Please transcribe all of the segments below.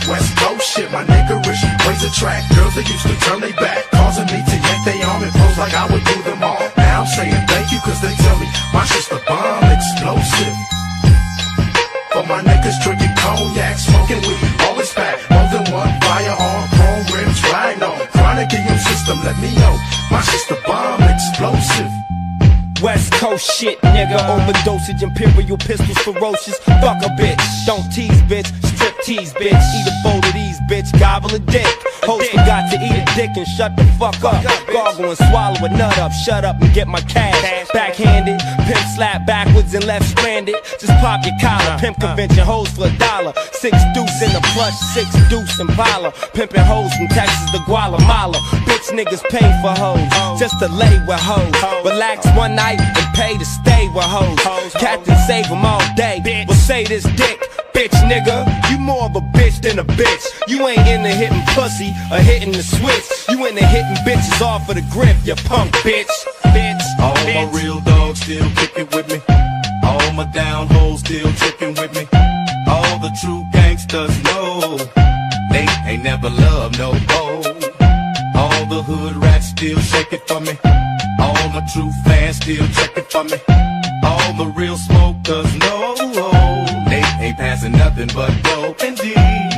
West Coast shit, my niggerish ways attract girls that used to turn they back, causing me to yank they arm and pose like I would do them all. Now I'm saying thank you cause they tell me my shit's the bomb explosive. For my niggas drinking cognac, smoking weed, all is packed. More than one firearm, chrome rims, rhino. Chronic in your system, let me know. My shit's the bomb explosive. West Coast shit, nigga. Overdosage, imperial pistols, ferocious. Fuck a bitch, don't tease, bitch. Strip tease, bitch. Eat a bowl of these, bitch. Gobble a dick. Hoes forgot to eat a dick and shut the fuck up. Gargle and swallow a nut up. Shut up and get my cash. Backhanded, pimp slap backwards and left stranded. Just pop your collar. Pimp convention hoes for $1. 6 deuce in the plush, 6 deuce Impala. Pimpin' hoes from Texas to Guatemala. Bitch niggas pay for hoes just to lay with hoes. Relax one night and pay to stay with hoes. Captain save them all day. Well say this dick, bitch nigga. You more of a bitch than a bitch. You ain't into hitting pussy or hitting the switch. You into hitting bitches off of the grip, you punk bitch. All my real dogs still kicking with me. All my down hoes still tricking with me. All the true gangsters know they ain't never loved no hoe. All the hood rats still shake it for me. All my true fans still check it for me. All the real smokers know they ain't passing nothing but dope and D.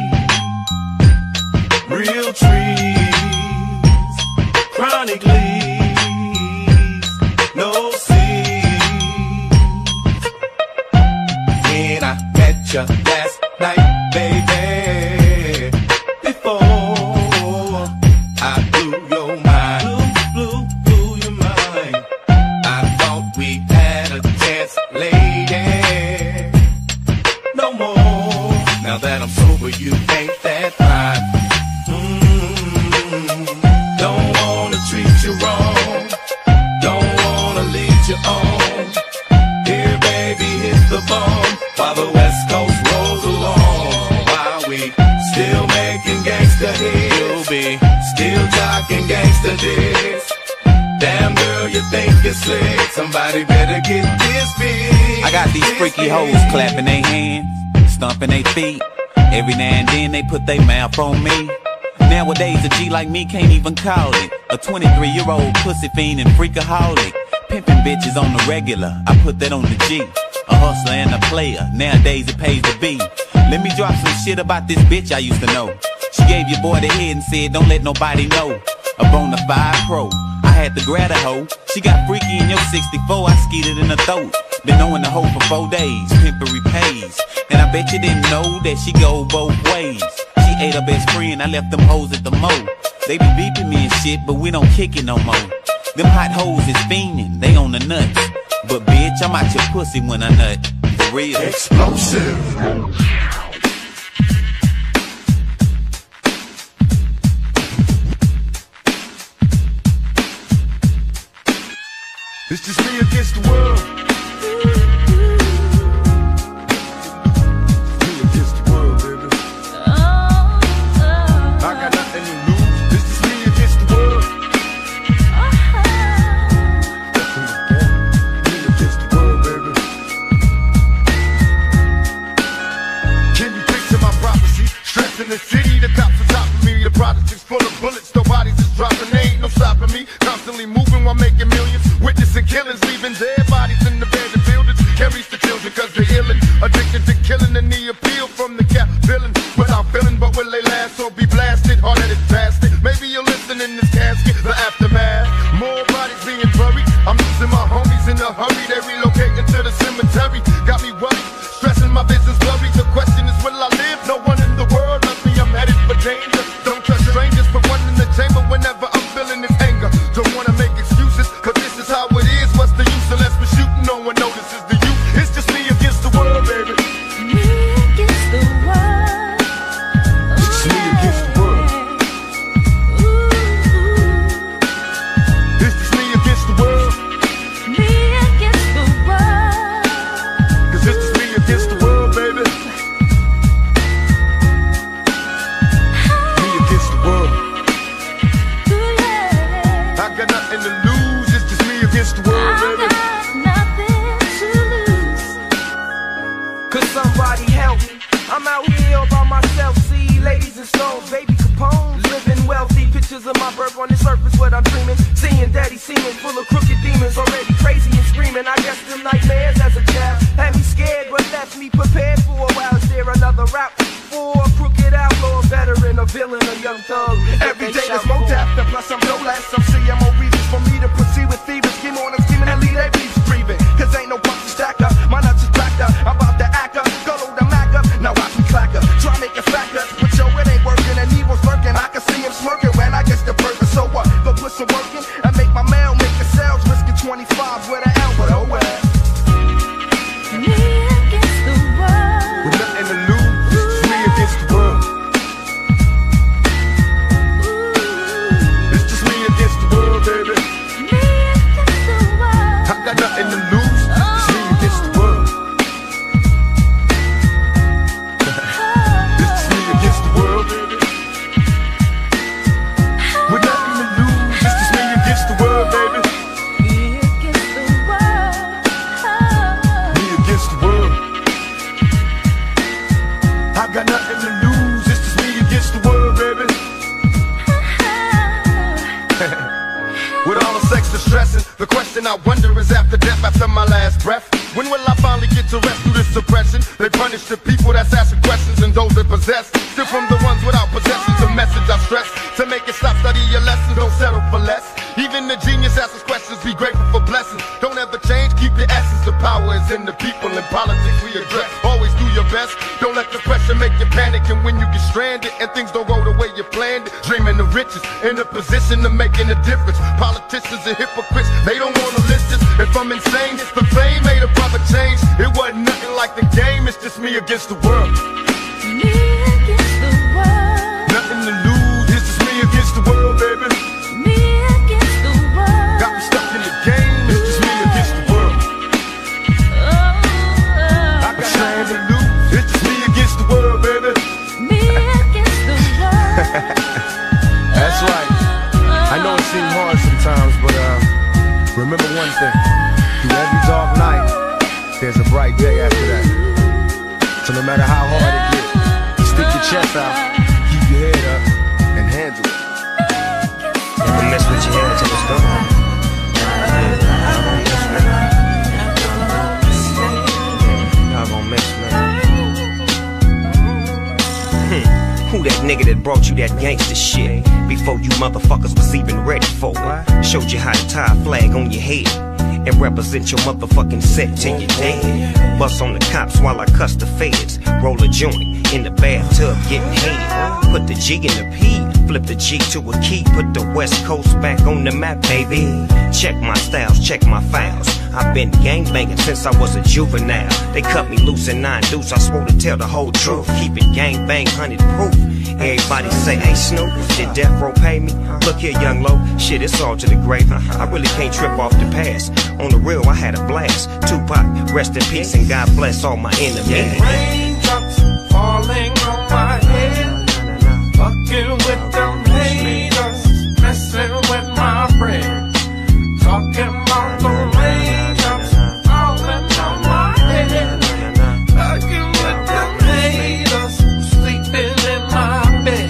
Real trees, chronic leaves, no seeds. When I met you last night, baby, before I blew your mind, blew your mind, I thought we had a chance, lady. No more. Now that I'm sober, you ain't that fine. Don't wanna treat you wrong. Don't wanna lead you on. Here, baby, hit the bomb while the West Coast rolls along. While we still making gangsta hits, you'll be still talking gangsta dicks. Damn girl, you think you're slick. Somebody better get this big. I got these freaky hoes clapping their hands, stomping their feet. Every now and then they put their mouth on me. Nowadays a G like me can't even call it a 23-year-old pussy fiend and freakaholic. Pimpin' bitches on the regular, I put that on the G. A hustler and a player, nowadays it pays to be. Let me drop some shit about this bitch I used to know. She gave your boy the head and said don't let nobody know. A bonafide pro, I had to grab a hoe. She got freaky in your 64, I skeeted in her throat. Been knowing the hoe for 4 days, pimpery pays. And I bet you didn't know that she go both ways. She ate her best friend, I left them hoes at the mo. They be beeping me and shit, but we don't kick it no more. Them hot hoes is fiending, they on the nuts. But bitch, I'm out your pussy when I nut. For real. Explosive. It's just me against the world. Me against the world, baby. I got nothing to lose. It's just me against the world. Me against the world, baby. Can you picture my prophecy? Stress in the city, the cops are topping me. The projects full of bullets, no bodies is dropping. They ain't no stopping me. Constantly moving while making millions. Witnessing killings, leaving dead bodies in the abandoned buildings. Carries the children cause they're illin', addicted to killing and the appeal from the cap villain. Without feeling, but will they last or be blasted? Hard-headed bastard. Maybe you'll listen in this casket, the aftermath. More bodies being buried. I'm losing my homies in a hurry. They relocating to the cemetery. Got me worried, stressing my business blurry. The question is, will I live? No one in the world loves me. I'm headed for danger. Don't trust strangers, put one in the chamber whenever I'm feeling this anger. Don't wanna make excuses, cause this is how it is. What's the use unless we're shooting? No one notices the youth. It's just me against the world, baby. Me against the world. It's me against the world. myself, see ladies and stones, baby Capone, living wealthy. Pictures of my birth on the surface, what I'm dreaming. Seeing daddy seeming full of crooked demons, already crazy and screaming. I guess them nightmares as a child had me scared, but left me prepared for a while. Is there another route for a crooked outlaw, veteran, a villain, a young thug? Every day there's more death, and plus I'm no less. Some CMO reasons for me to proceed with thieves. Scheme on them, scheming and leave their beefs breathing. Cause ain't no punch to stack up, my nuts is backed up. I'm about to act up, go load the Mac up. Now watch me clack up, try make it fact up. But yo, it ain't working, and evil's lurking. I can see him smirking when I get the burger. So what? Go put some work in and make my mail, make the sales. Risking 25 with an L, but oh well. Me against the world. With nothing to lose, it's me against the world. It's just me against the world, baby. Me against the world. I got nothing to lose, it's me against the world. It's just me against the world, baby. With nothing to lose, it's just me against the world, baby. Me against the world. Me against the world. I got nothing to lose, it's just me against the world, baby. With all the sex and stressing, the question I wonder is after death, after my last breath, when will I finally get to rest through this suppression? They punish the people that's asking questions and those that possess. Still from the ones without possessions, the message I stress. To make it stop, study your lessons, don't settle for less. Even the genius asks questions, be grateful for blessings. Don't ever change, keep your essence. The power is in the people, in politics we address. Always do your best, don't let the pressure make you panic. And when you get stranded and things don't go the way you planned it, dreaming of riches, in a position of making a difference. Politicians are hypocrites, they don't wanna listen. If I'm insane, the fame made a proper change. It wasn't nothing like the game, it's just me against the world. Me against the world. Nothing to lose, it's just me against the world, baby. Me against the world. Got me stuck in the game, it's just me against the world. I got nothing to lose, it's just me against the world, baby. Me against the world. That's right. I know it seems hard sometimes, but remember one thing. Through every dark night, there's a bright day after that. So no matter how hard it gets, stick your chest out, keep your head up, and handle it. Never mess with your head till it's done. Y'all gon' miss, man. Who that nigga that brought you that gangsta shit? Before you motherfuckers was even ready for it. Showed you how to tie a flag on your head and represent your motherfucking set till you're dead. Bust on the cops while I cuss the feds. Roll a joint in the bathtub getting head. Put the G in the P, flip the G to a key. Put the West Coast back on the map, baby. Check my styles, check my files. I've been gangbanging since I was a juvenile. They cut me loose in 9 deuce, I swore to tell the whole truth. Keep it gangbang, 100 proof. Everybody say, hey Snoop, did Death Row pay me? Look here, young low, shit, it's all to the grave. I really can't trip off the past. On the real, I had a blast. Tupac, rest in peace, and God bless all my enemies. Raindrops falling on my head, fucking with them haters, messing with my brain, talking about the raindrops falling on my head, fucking with them haters, sleeping in my bed.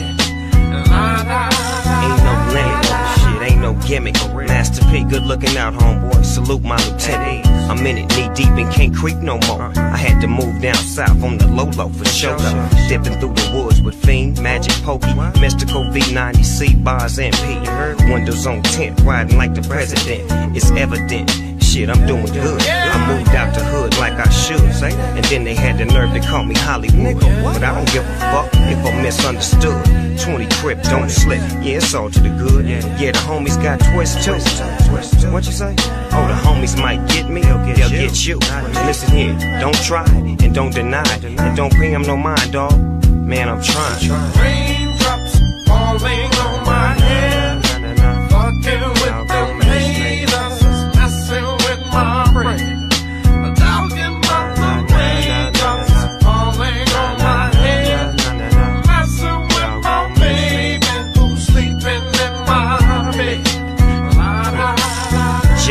Ain't no limit, shit, ain't no gimmick. Master P, good looking out, homeboy. Salute my lieutenant. I'm in it knee deep and can't creep no more. I had to move down south on the low for sure. Dipping through the woods with Fiend, Magic, Pokey, Mystical, V90, C-Bars, and P. Windows on tint, riding like the president. It's evident. Shit, I'm doing good. I moved out the hood like I should, say. And then they had the nerve to call me Hollywood. But I don't give a fuck if I'm misunderstood. 20 Crip, don't slip. Yeah, it's all to the good. Yeah, the homies got twist too. What you say? Oh, the homies might get me, they'll get you. Listen here, don't try and don't deny. And don't pay them no mind, dawg. Man, I'm trying. Raindrops falling on my head, fucking with them haters, messing with my brain. Talking about the raindrops falling on my head, messing with my baby who's sleeping in my bed. Just when you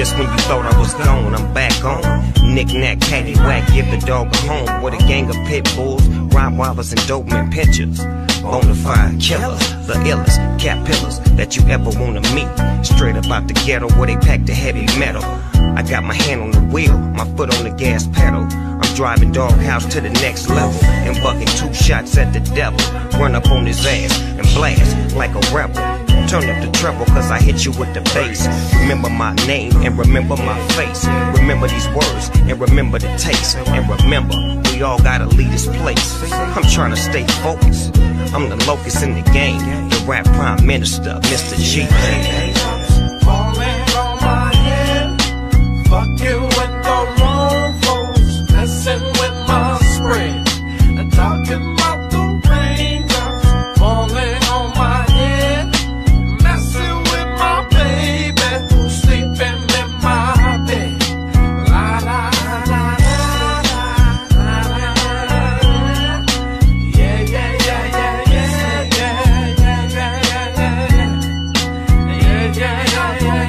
thought I was gone, I'm back on. Knick-knack, paddywhack, give the dog a home. With a gang of pit bulls, Rottweilers and Doberman pinchers. Bonafide killers, the illest cat pillars that you ever wanna meet. Straight up out the ghetto where they pack the heavy metal. I got my hand on the wheel, my foot on the gas pedal. I'm driving Doghouse to the next level and bucking 2 shots at the devil. Run up on his ass and blast like a rebel. Turn up the treble cause I hit you with the bass. Remember my name and remember my face. Remember these words and remember the taste. And remember, we all gotta leave this place. I'm trying to stay focused. I'm the locust in the game, the rap prime minister, Mr. G. Falling on my head, fucking with the wrong folks, messing with my spread, and talking about the raindrops. Falling on my head, messing with my baby, who's sleeping in my bed. La la la la la la la. Yeah yeah yeah yeah yeah yeah yeah yeah yeah yeah yeah yeah.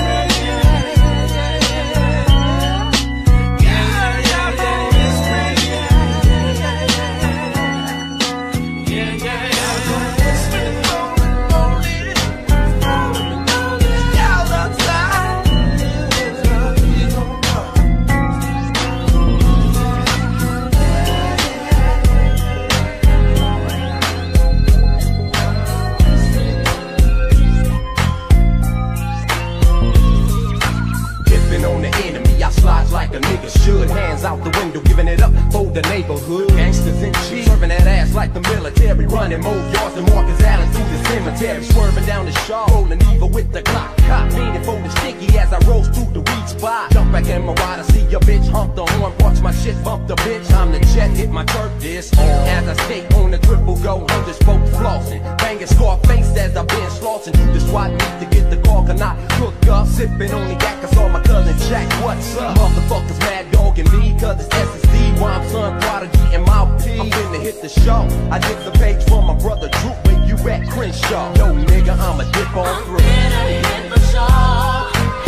Like a nigga should. Hands out the window, giving it up for the neighborhood. Gangsters in cheese, serving that ass like the military. Running more yards than Marcus Allen through the cemetery. Swerving down the Shaw, rolling evil with the Glock. Cop meaning for the sticky as I rose through the weed spot. Jump back in my ride, I see your bitch hump the horn. Watch my shit bump the bitch. Time to check, hit my turf disc. As I skate on the triple go, I'm just folk flossing. Banging Scarface as I've been slossing through the SWAT meet to get the call. Can I hook up? Sipping on the yak, I saw my cousin Jack. What's up? Motherfuckers mad dog and me, cause it's SSD. Rhyme son, Prodigy, and Mouthpiece. I'm finna hit the show. I did the page for my brother Drew, where you at Crenshaw. Yo nigga, I'ma dip on through. Hit the show.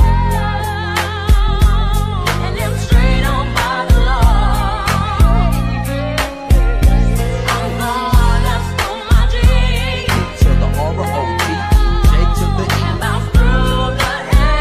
And I'm straight on by the law. I'm gonna school my G. To the R-O-T, J to the E. And I'm through the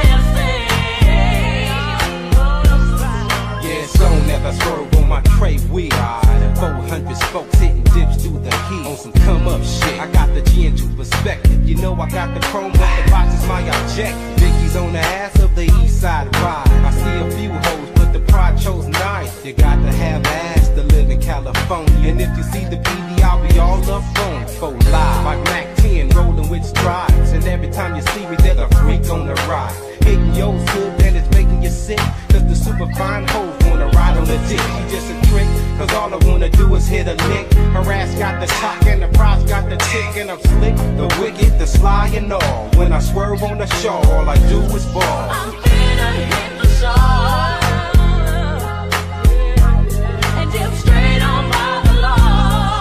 Yeah, so never swerve on my tray wheel. 400 spokes hitting dips through the heat. On some come up shit, I got the G into perspective. You know I got the chrome, but the box is my object. Vicky's on the ass of the east side ride. I see a few hoes, but the pride chose nice. You got to have ass to live in California. And if you see the PD, I'll be all up on for live. Like Mac 10 rolling with strides. And every time you see me, there's a freak on the ride. Hitting your hood, then it's making you sick. Cause the super fine hoes wanna ride on the dick. She just a trick, cause all I wanna do is hit a lick. Her ass got the talk and the prize got the tick. And I'm slick, the wicked, the sly and all. When I swerve on the shore, all I do is ball. I'm finna hit the show. And dip straight on by the law.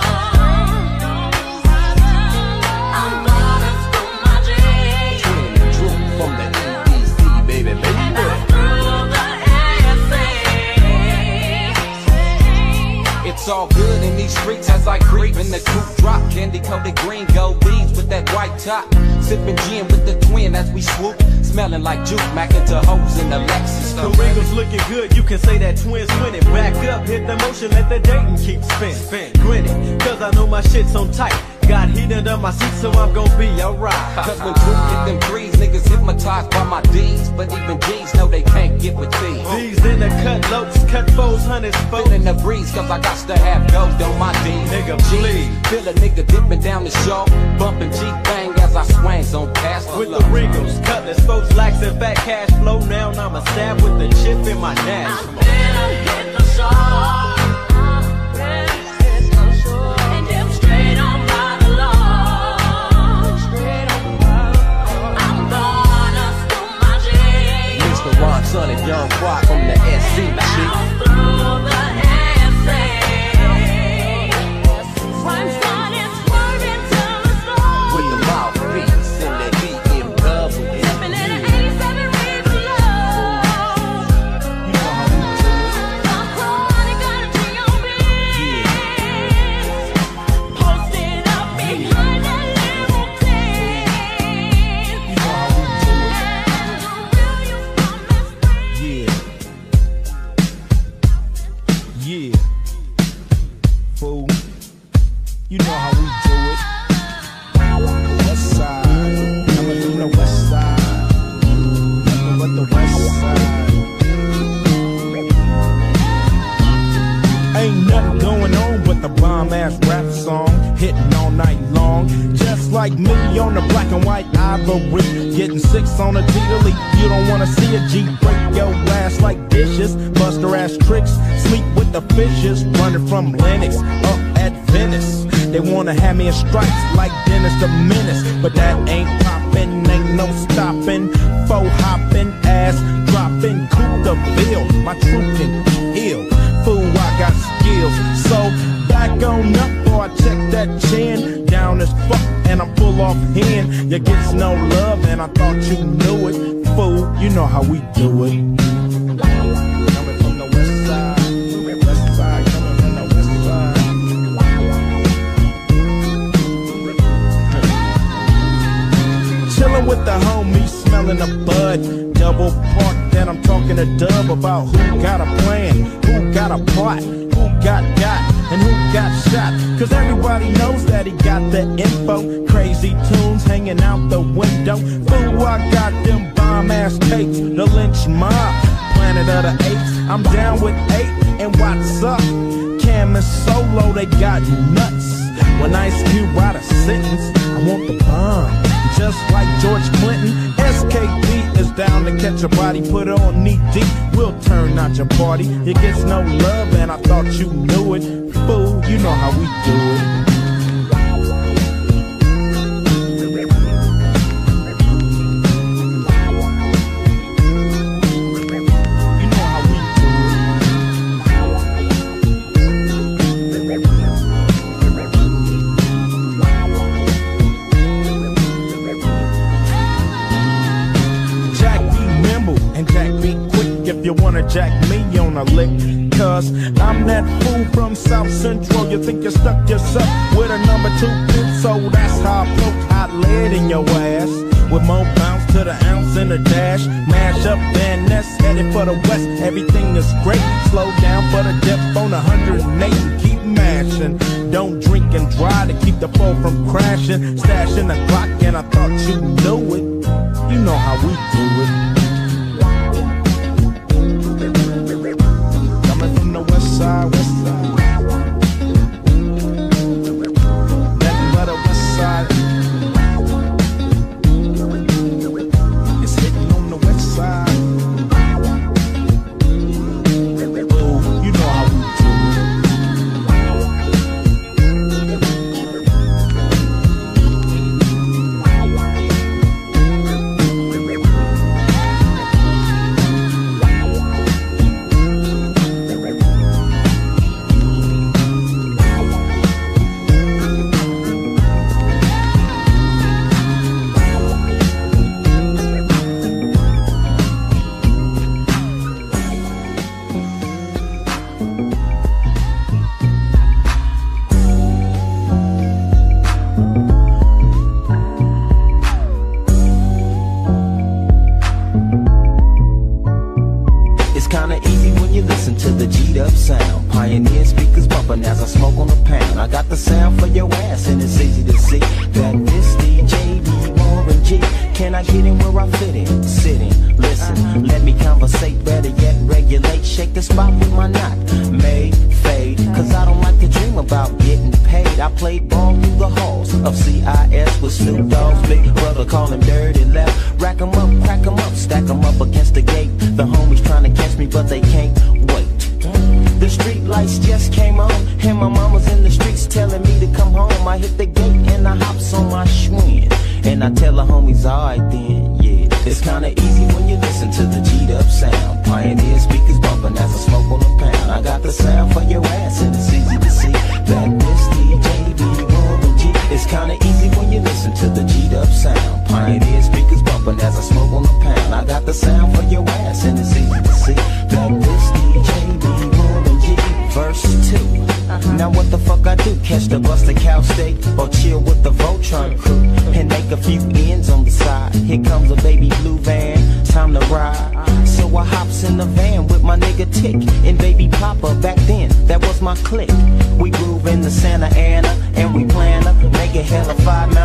I'm gonna school my G. From the EDC, baby, baby. And I'm through the ASC. It's all good in these streets as I creep in the coupe drop. Candy coated green gold leaves with that white top. Sipping gin with the twin as we swoop. Smelling like juke, macking to hoes in the Lexus. The wrinkles looking good, you can say that twins winning. Back up, hit the motion, let the Dayton keep spin. Grinning, cause I know my shit's on tight. Got heat under my seat, so I'm gon' be alright. Cause when Drew hit them threes, niggas hypnotized by my D's. But even G's know they can't get with these. These in the cut lows, cut foes, hundreds, folks. Feeling the breeze, cause I got to have gold on my D. Nigga, please. Feel a nigga dipping down the shore. Bumping G-Bang as I swangs on past the With low. the wrinkles, cutlass, folks, lax and fat cash flow. Now I'ma stab with the chip in my nash. I'm finna hit the show. And dip straight on by the law. I'm gonna school my G. Mr. Ron, Son, and Young Quad from the SC, And shit. I'm through the ASC. Rhyme started swerving to the slow. With the mouthpiece and the EM double. Sipping in an 87 reads low. Ain't nothing going on but the bomb-ass rap song, hitting all night long. Just like me on the black and white ivory, getting 6 on a G-Elite. You don't wanna see a G break your ass like dishes, bust her ass tricks, sleep with the fishes, running from Lennox up at Venice. They wanna have me in stripes like Dennis the Menace, but that ain't poppin', ain't no stopping. Faux hopping, ass dropping, coup the bill. My truth can heal. Fool, I got skills. So back on up, boy, I check that chin. Down as fuck, and I'm full off hand. You gets no love, and I thought you knew it. Fool, you know how we do it. Coming from the west side, coming from the west side. Chillin' with the homies, smelling the bud. Double park, then I'm talking to Dub about who got a plan, who got a plot, who got and who got shot. Cause everybody knows that he got the info. Crazy tunes hanging out the window. Fool, I got them bomb-ass tapes, the lynch mob, Planet of the Apes. I'm down with 8, and what's up? Cam and Solo, they got nuts. When Ice Cube write a sentence, I want the bomb. Just like George Clinton, SKP is down to catch a body, put on knee deep, we'll turn out your party. It gets no love, and I thought you knew it. Fool, you know how we do it. You wanna jack me on a lick, cause I'm that fool from South Central. You think you stuck yourself with a number 2 pin, so that's how I poke hot lead in your ass. With more bounce to the ounce in the dash. Mash up Van Ness, headed for the west. Everything is great, slow down for the depth on 108 and keep mashing. Don't drink and drive to keep the foe from crashing. Stashing the clock, and I thought you knew it. You know how we do it. West side, west side. Nothing but a west side. It's hitting on the west side. Oh, you know how we do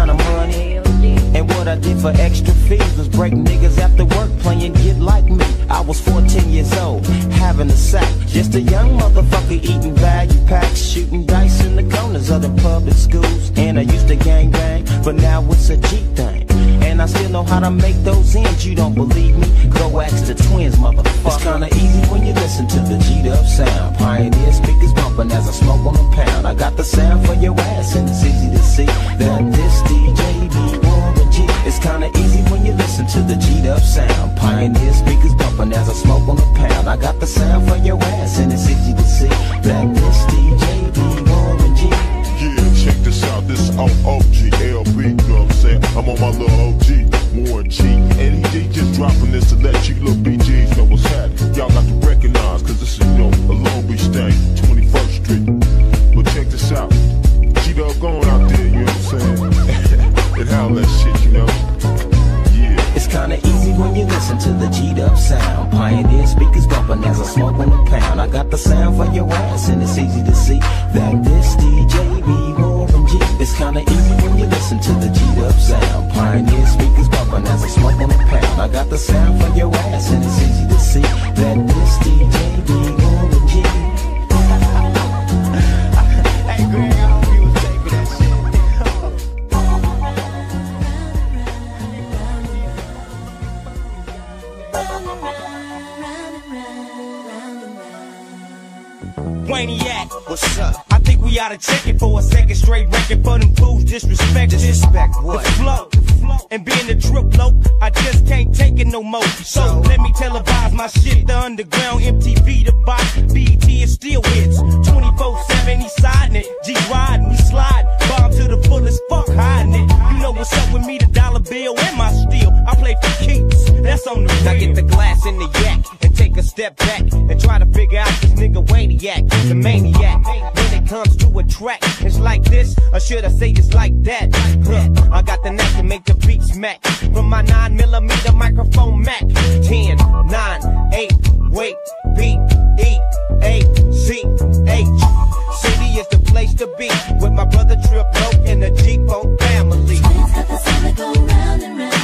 For extra fees was break niggas after work playing Get Like Me. I was 14 years old, having a sack. Just a young motherfucker eating value packs, shooting dice in the corners of the public schools. And I used to gang bang, but now it's a G thing. And I still know how to make those ends. You don't believe me? Go ask the twins, motherfucker. It's kinda easy when you listen to the G-Dub sound. Pioneer speakers bumping as I smoke on a pound. I got the sound for your ass, and it's easy to see that this DJ be Warren G. It's kinda easy when you listen to the G-Dub sound. Pioneer speakers bumping as I smoke on a pound. I got the sound for your ass, and it's easy to see that this DJ be Warren G. Yeah, check this out, this is OG LB, you know what I'm saying? I'm on my little OG, Warren G. And he just dropping this to let you little BGs know what's happening. Y'all got to recognize, cause this is, you know, a Long Beach thing, 21st Street. But check this out, G-Dub going out there, you know what I'm saying? And how that shit, you know? Yeah. It's kinda easy when you listen to the G-Dub sound. Pioneer speakers bumping as I smoke on a pound. I got the sound for your ass, and it's easy to see that this DJ be Warren G. It's kinda easy when you listen to the G-Dub sound. Pioneer speakers bumping as I smoke on a pound. I got the sound for your ass, and it's easy to see that this DJ be Warren G. Hey Greg, I hope you was taping that shit. Waniac, What's up? I think we oughta check it for a second straight record for them fools disrespect. Disrespect what? The flow. And being a drip low, I just can't take it no more. So let me televise my shit, the underground, MTV, the box, BET is still hits. 24/7, he siding it, G riding, we slide, bomb to the fullest, fuck hiding it. You know what's up with me, the dollar bill and my steel. I play for keeps, that's on the Now get the glass in the yak and take a step back and try to figure out this nigga Waniac, the maniac. When it comes to a track, it's like this, or should I say it's like that? I got the knack to make the beat smack from my 9mm microphone Mac. 10, 9, 8, wait, B, E, A, C, H. City is the place to be with my brother Trip Low and the G-Funk family. Twins got the sound that go round and round.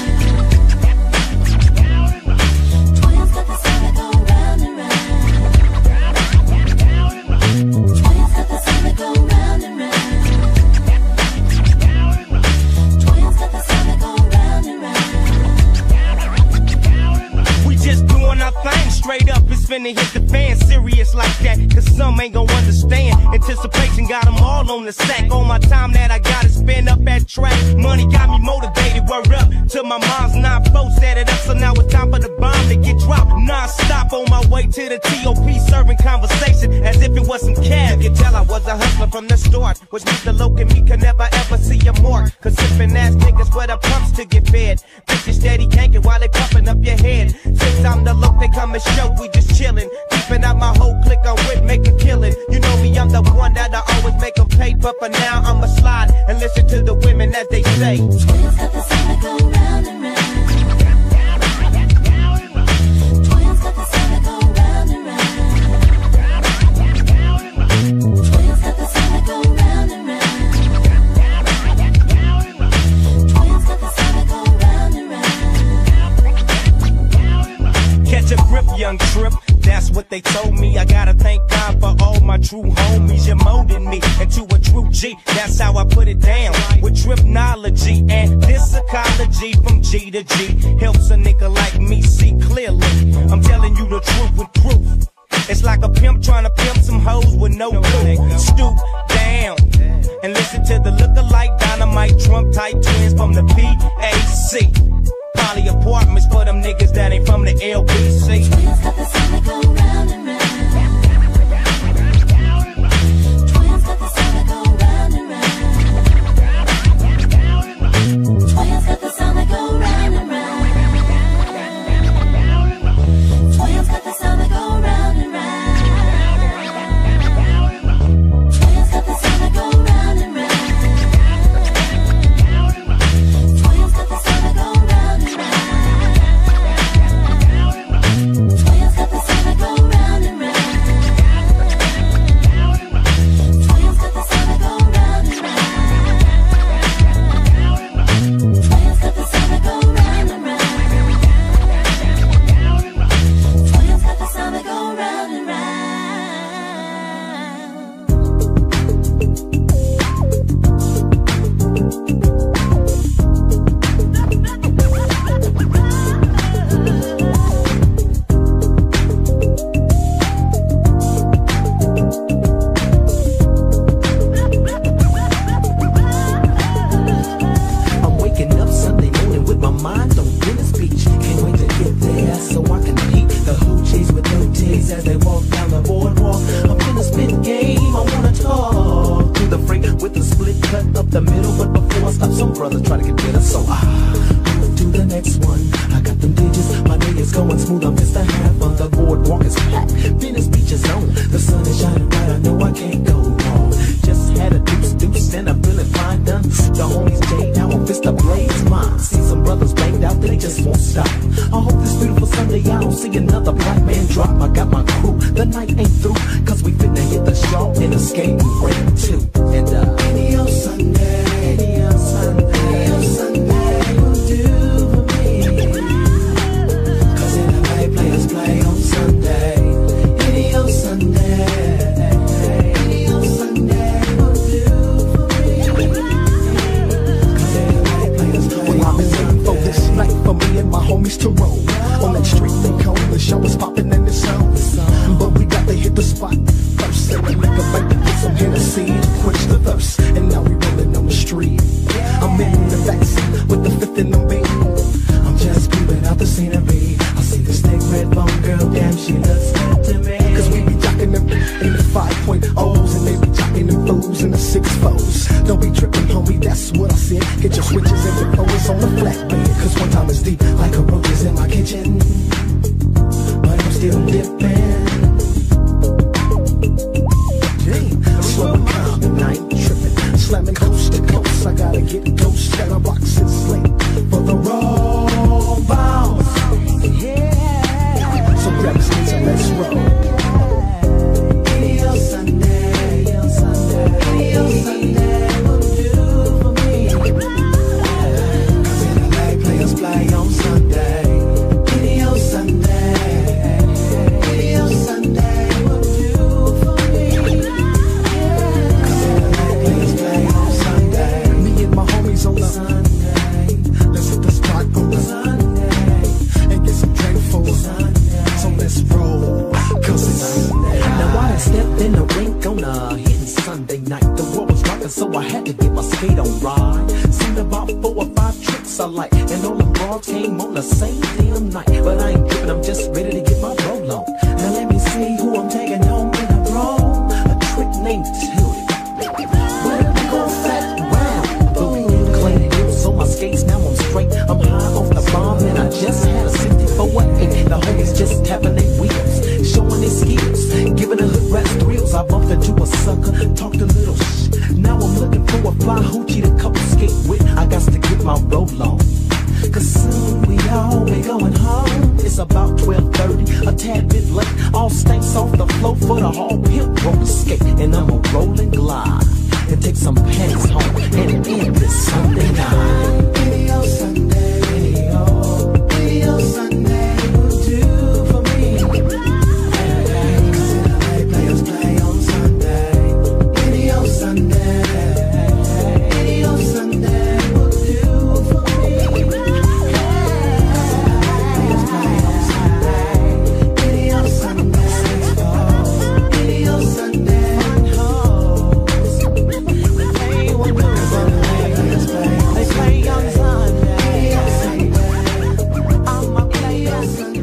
Twins got the sound that go round and round. Twins got the sound that go round and round. Twins got the sound that go round and round. We just doing our thing straight up. It's finna hit the fan serious like that. Cause some ain't gon' understand. Anticipation got them all on the sack. All my time that I gotta spend up at track. Money got me motivated. Word up to my mom's 9-4 set it up. So now it's time for the bomb to get dropped. Non-stop on my way to the TOP serving conversation as if it was some cash. You can tell I was a hustler from the start, which means the loc and me can never ever see a mark. Cause sippin' ass niggas wear the pumps to get fed. Bitches steady canking while they puffin' up your head. Since I'm the loc, they come and show we just chillin'. Keeping out my whole clique on with making killin'. You know me, I'm the one that I always make them pay. But for now, I'ma slide and listen to the women as they say. Twins got the sound that go round and round. Twins got the sound that go round and round. Twins got the sound that go round and round. Twins got the sound that go round and round. Catch a grip, young Trip. That's what they told me. I gotta thank God for all my true homies. You molded me into a true G. That's how I put it down with Tripnology and this ecology from G to G helps a nigga like me see clearly. I'm telling you the truth with proof. It's like a pimp trying to pimp some hoes with no clue. Stoop down and listen to the lookalike dynamite drum type twins from the PAC. Poly apartments for them niggas that ain't from the LBC. Twins got the sound that go round and round. Twins got the sound that go round and round. Twins got the sound that go round and round. Twins got the sound that go round and round. Twins got the sound that go round and round. before I stop some brothers try to get better. So I move to the next one. I got them digits, my day is going smooth. I'm just a half on the boardwalk is packed. Venice Beach is on, the sun is shining bright. I know I can't go wrong. Just had a deuce and I'm feeling fine done. The homies J out, fist the blaze mine. See some brothers banged out, they just won't stop. I hope this beautiful Sunday I don't see another black man drop. I got my crew, the night ain't through, cause we finna hit the show in a skating ring too. And any old Sunday, any old Sunday, any old Sunday will do for me. Cause in the LA players play on Sunday. Any old Sunday, any old Sunday will do for me. Cause in the LA players play on Sunday. Well, I've been waiting for this night for me and my homies to roll. On that street they call the show is popping in the sun. But we got to hit the spot first. And we make a bite to get some Hennessy to quench the thirst. And now we rolling on the street. I'm in the backseat with the fifth in the beat. I'm just peeping out the scenery. I see this thick red bone girl, damn she looks good to me. Cause we be jocking them in the 5.0s and they be jocking them fools in the 6.4s. Don't be tripping, homie, that's what I said. Get your switches and your focus on the flatbed. Cause one time it's deep like a roaches in my kitchen. But I'm still dipping. Slowing down and I ain't tripping. Slamming coast to coast, I gotta get ghost. Shadow boxes late for the roll bounce. Yeah. So grab a sneeze and let's roll. Any old Sunday, any old Sunday, any old Sunday will do for me. Cause in LA players play on Sunday. Any old Sunday, any old Sunday will do for me. Cause in LA players play on Sunday. Me and my homies on the Sunday. Let's hit the spot on the Sunday and get some drink for Sunday. So let's roll, cause it's Sunday. Now I had stepped in the rink on a hitting Sunday night. The world was rocking, so I had to get my skate on ride. Seen about 4 or 5 tricks I like, and all the broads came on the same damn night. But I ain't tripping, I'm just ready to get my roll on. Now let me see who I'm taking home in a roll. A trick named Tilly. But we gon' fat round. Boom, clean wheels on my skates, now I'm straight. I'm high off the bomb, and I just had a 64-8. The homies just tapping their wheels, showing their skills, giving the hood rats thrills. I bumped into a sucker, talked a little shh. Now I'm looking for a fly hoochie to couple skate with. I got to get my roll on, cause soon we all be going home. It's about 12:30, a tad bit late. All stinks off the floor for the hall pimp roller skate. And I'ma roll and glide and take some panties home and end this Sunday night. Any old Sunday, any old Sunday will do for me. Cause in LA players play on Sunday. Any old Sunday, any old Sunday will do for me. Cause in LA players play on Sunday. Any old Sunday, any old Sunday, hoes. They won't lose on the way. They play on Sunday. Any old Sunday, I'm a player Sunday.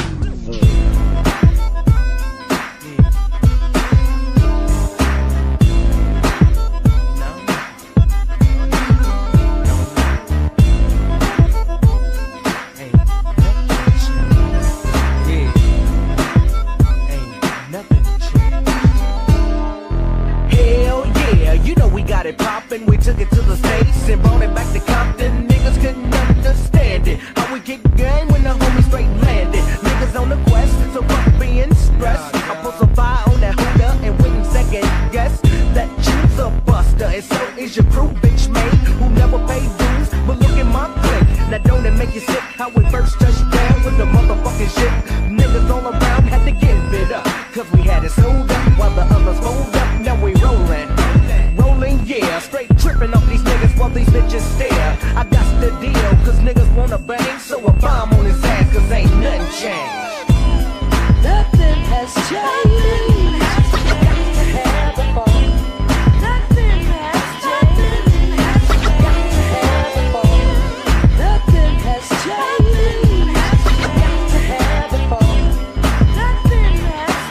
Hell yeah, you know we got it poppin'. We took it to the States and brought it back to Compton. Niggas couldn't understand it. How we kick gang when the homies straight landed. Niggas on the quest, so fuck being stressed. I put some fire on that hooter and wouldn't second guess that you's a buster. And so is your crew, bitch mate, who never paid dues. But look at my clique. Now don't it make you sick how we first touched down with the motherfucking shit? Niggas all around had to give it up, cause we had it sold up while the others fold up. Now we rolling, yeah, straight tripping off these niggas while these bitches stare. I got the deal, cause niggas wanna bang, so a bomb on his ass, cause ain't nothing changed. Nothing has changed. Got to have the fun. Nothing has changed. Got to have the fun. Nothing has changed. Got to have the fun. Nothing has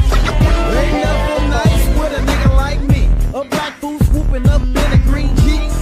changed. Ain't nothing nice with a nigga like me. A black fool swooping up in a green Jeep.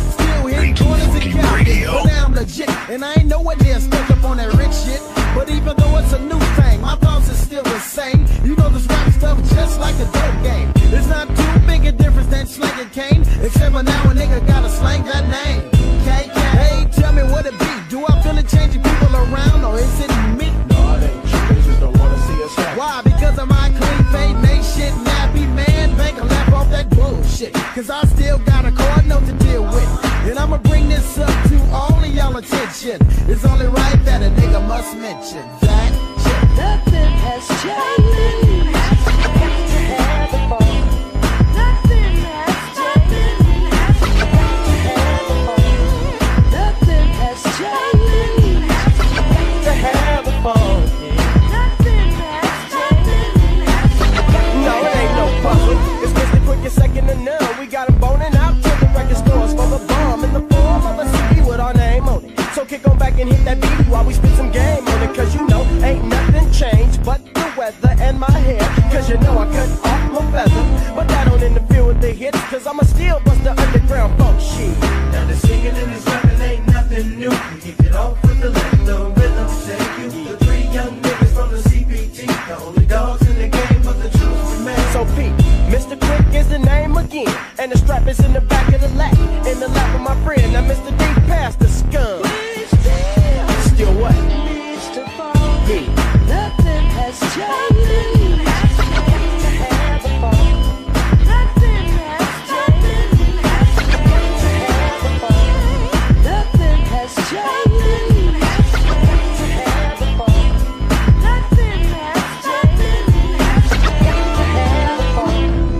just like a dope game. It's not too big a difference than slinging cane, except for now a nigga gotta slang that name. KK. Hey, tell me what it be. Do I feel it changing people around, or is it me? No, it ain't you. They just don't wanna see us happy. Why? Because of my clean fade, make shit nappy, man. Bank a lap off that bullshit. Cause I still got a card note to deal with. And I'ma bring this up to all of y'all attention. It's only right that a nigga must mention that shit. Nothing has changed. To have a ball. Nothing has changed. To have a ball. Nothing has changed. To have a ball. Nothing has changed. No, it ain't no puzzle. It's just a quick and second to none. We got 'em boning out to the record stores for the bomb in the form of a CD with our name on it. So kick on back and hit that beat while we spit some game on it. Cause you know, ain't nothing changed but the weather and my hair. Cause you know I cut off my feather. But that don't interfere with the hits. Cause I'ma still bust the underground funk shit. Now the singing and this rapping ain't nothing new. We kick it off with the let the rhythm take you. The three young niggas from the CPT, the only dogs in the game, but the truth remains. So Pete, Mr. Quick is the name again. And the strap is in the back of the lap. In the lap of my friend. Now Mr. D passed the scum. Still what? Mr. Funky. Nothing has changed. To have a ball. Nothing has changed. To have a ball. Nothing has changed. To have a ball. Nothing has changed. To have a ball.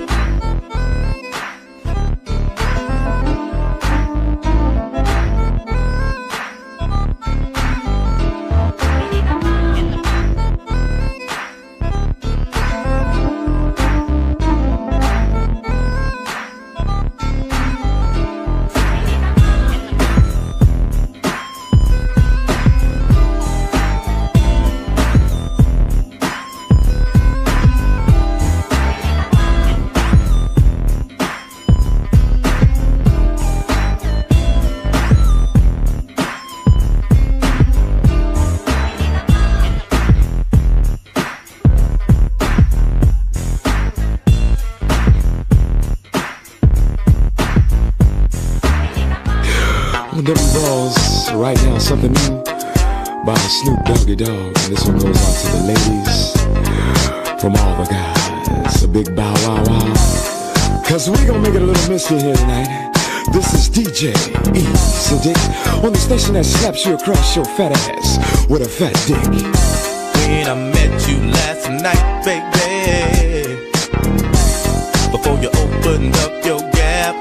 Them balls right now, something new by Snoop Doggy Dogg. And this one goes out to the ladies from all the guys. A big bow wow wow. Cause we gonna make it a little mystery here tonight. This is DJ Easy Dick on the station that slaps you across your fat ass with a fat dick. When I met you last night, baby, before you opened up your gap,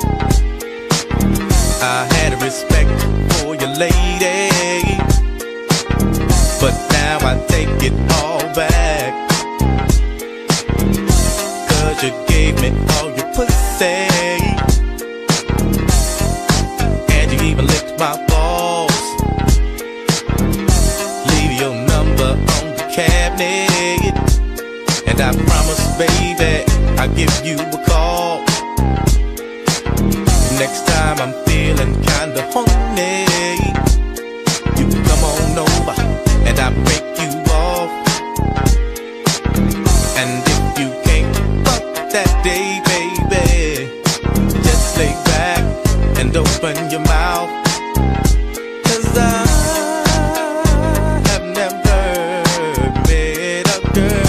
I had a respect for your lady, but now I take it all back. Cause you gave me all your pussy, and you even licked my balls. Leave your number on the cabinet, and I promise, baby, I'll give you a call. Next time I'm feeling kinda horny, you can come on over and I'll break you off. And if you can't fuck that day, baby, just lay back and open your mouth. Cause I have never met a girl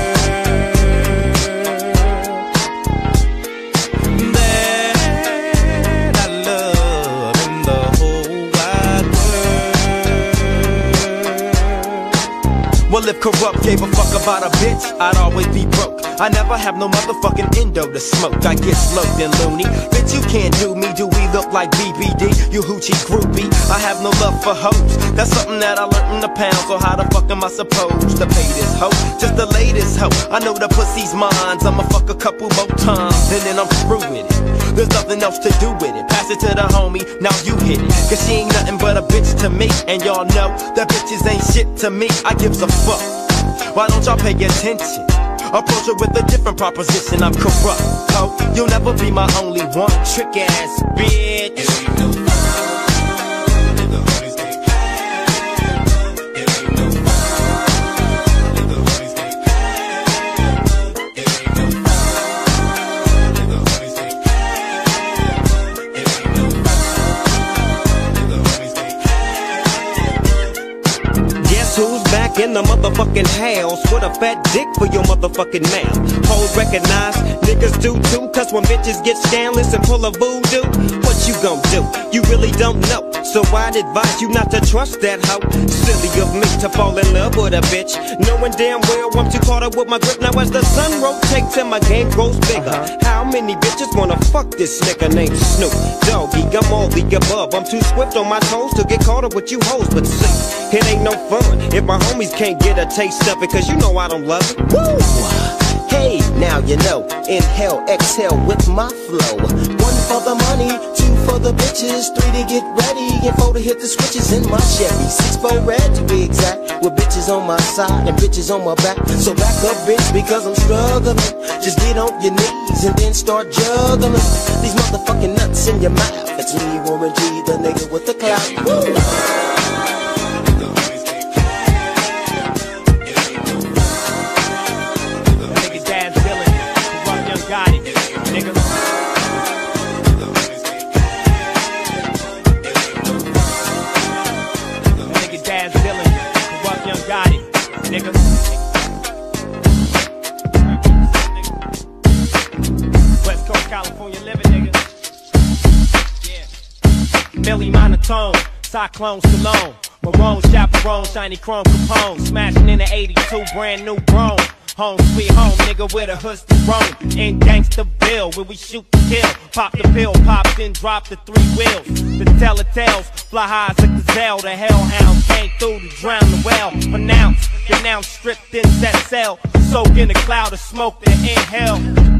Well, if corrupt gave a fuck about a bitch, I'd always be broke. I never have no motherfucking endo to smoke. I get sloped and loony. Bitch, you can't do me. Do we look like BBD? You hoochie groupie. I have no love for hoes. That's something that I learned in the pound. So how the fuck am I supposed to pay this hoe? Just the latest hoe. I know the pussy's mine. I'ma fuck a couple more times, and then I'm through with it. There's nothing else to do with it. Pass it to the homie, now you hit it. Cause she ain't nothing but a bitch to me. And y'all know that bitches ain't shit to me. I gives a fuck. Why don't y'all pay attention? Approach her with a different proposition. I'm corrupt, ho. You'll never be my only one. Trick ass bitch. It ain't no fun if the homies can't have none. It ain't no fun if the homies can't have none. It ain't no in the motherfucking house with a fat dick for your motherfucking mouth. Hoes recognize, niggas do too, cause when bitches get scandalous and pull a voodoo, what you gon' do? You really don't know, so I'd advise you not to trust that hoe. Silly of me to fall in love with a bitch, knowing damn well I'm too caught up with my grip. Now as the sun rotates and my game grows bigger, how many bitches wanna fuck this nigga named Snoop Doggy? I'm all the above, I'm too swift on my toes to get caught up with you hoes. But see, it ain't no fun if my homies can't get a taste of it, cause you know I don't love it. Woo! Hey, now you know, inhale, exhale with my flow. 1 for the money, 2 for the bitches, 3 to get ready, and 4 to hit the switches in my Chevy. 6 for red to be exact, with bitches on my side and bitches on my back. So back up, bitch, because I'm struggling. Just get on your knees and then start juggling these motherfucking nuts in your mouth. It's me, Warren G, the nigga with the clout. Woo! West Coast, California living, nigga. Yeah. Millie monotone, cyclone Stallone, Marone, chaperone, shiny chrome Capone, smashing in the 82, brand new Brougham. Home sweet home, nigga, with a hood to roam. In Gangsterville, where we shoot to kill. Pop the pill, pop, then drop the 3 wheels. The telltales, fly high as a gazelle. The hellhounds came through to drown the well. Pronounced, denounced, stripped in set cell. Soak in a cloud of smoke, then inhale.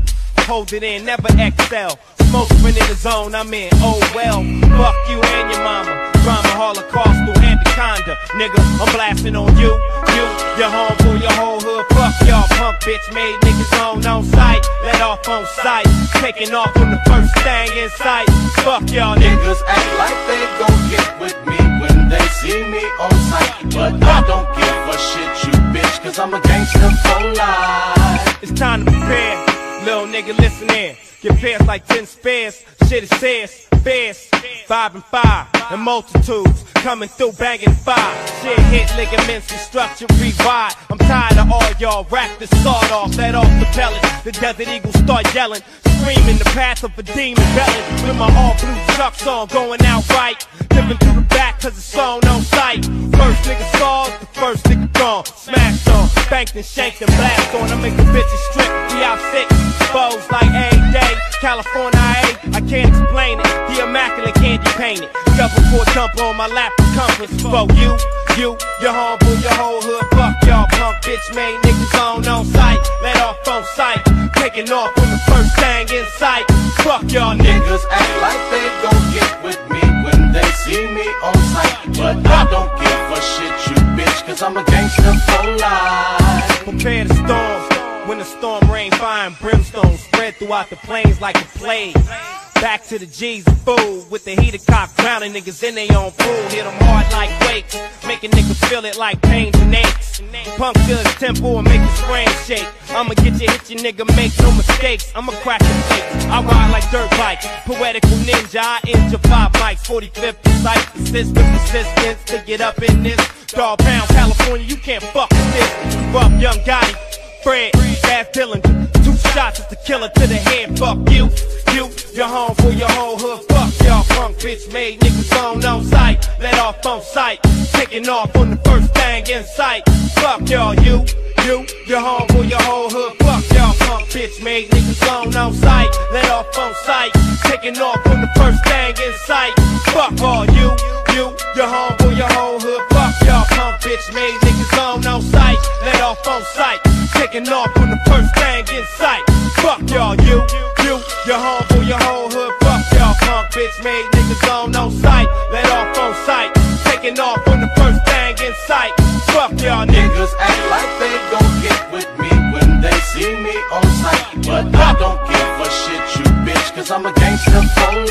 Hold it in, never exhale. Smoke when in the zone, I'm in, oh well. Fuck you and your mama. Drama, Holocaust, through Anaconda. Nigga, I'm blasting on you, your home for your whole hood. Fuck y'all punk bitch made niggas on sight. Let off on sight, taking off on the first thing in sight. Fuck y'all niggas. Act like they gon' get with me when they see me on sight. But I don't give a shit, you bitch, cause I'm a gangster for life. It's time to prepare. Little nigga, listen in. Get pairs like 10 spares. Shit it says, bears, 5 and 5, and multitudes coming through banging 5. Shit hit ligaments and structure rewide. I'm tired of all y'all rap the sawed off, let off the pellets. The Desert Eagles start yelling, screaming the path of a demon belling. With my all blue chucks on, going out right. Dipping through the back cause it's on sight. First nigga saw, the first nigga gone. Smashed on, banked and shanked and blast on. I make the bitches strip, we out sick. Bows like a day, California I can't explain it. The immaculate candy painted. Double 4 dump on my lap circumference. For you, your homeboy, your whole hood. Fuck y'all punk bitch made niggas on sight. Let off on sight. Taking off from the first thing in sight. Fuck y'all niggas. Act like they gon' get with me when they see me on sight. But I don't give a shit, you bitch, cause I'm a gangster for life. Prepare the storm. When the storm rain, fire and brimstone spread throughout the plains like a plague. Back to the G's and fool with the heater cock drowning niggas in their own pool. Hit them hard like wakes, making niggas feel it like pains and aches. Puncture his tempo and make his brain shake. I'ma get you, hit you nigga, make no mistakes. I'ma crack your face, I ride like dirt bike. Poetical ninja, I injure 5 mics. 45th precise, persist with persistence to get up in this. Dog pound, California, you can't fuck with this. You up, Young Gotti, Fred, Bad Dillinger. 2 shots is the killer to the head. Fuck you, your home for your whole hood. Fuck y'all punk bitch made niggas on sight. Let off on sight, taking off on the first thing in sight. Fuck y'all, you, your home for your whole hood. Fuck y'all punk bitch made niggas on sight. Let off on sight, taking off on the first thing in sight. Fuck all you, your home for your whole hood. Fuck y'all punk bitch made niggas on sight. Let off on sight, taking off on the first thing in sight. Fuck y'all, you, your home for your whole hood. Fuck y'all punk bitch made niggas on sight. Let off on sight, taking off on the first thing in sight. Fuck y'all niggas. Act like they gon' get with me when they see me on sight. But I don't give a shit, you bitch, cause I'm a gangster for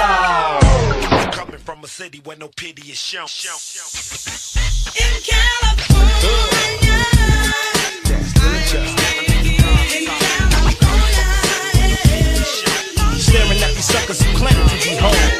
life. Coming from a city where no pity is shown. In California. Staring at these suckers who claim to be home.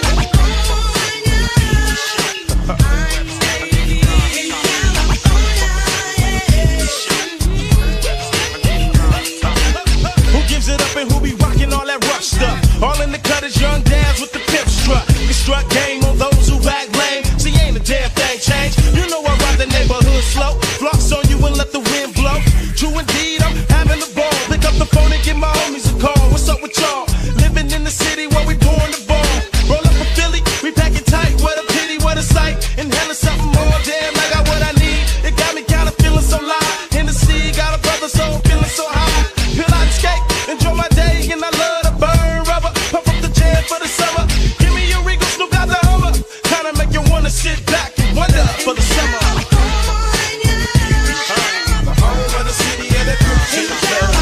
wanted something more, damn, I got what I need. It got me kinda feeling so live. Hennessy got a brother soul feeling so high. Peel out and skate, enjoy my day, and I love to burn rubber. Pump up the jam for the summer. Give me your Regal, Snoop out the Hummer. Kinda make you wanna sit back and wonder for the summer. The home of the city and the cruise in the club.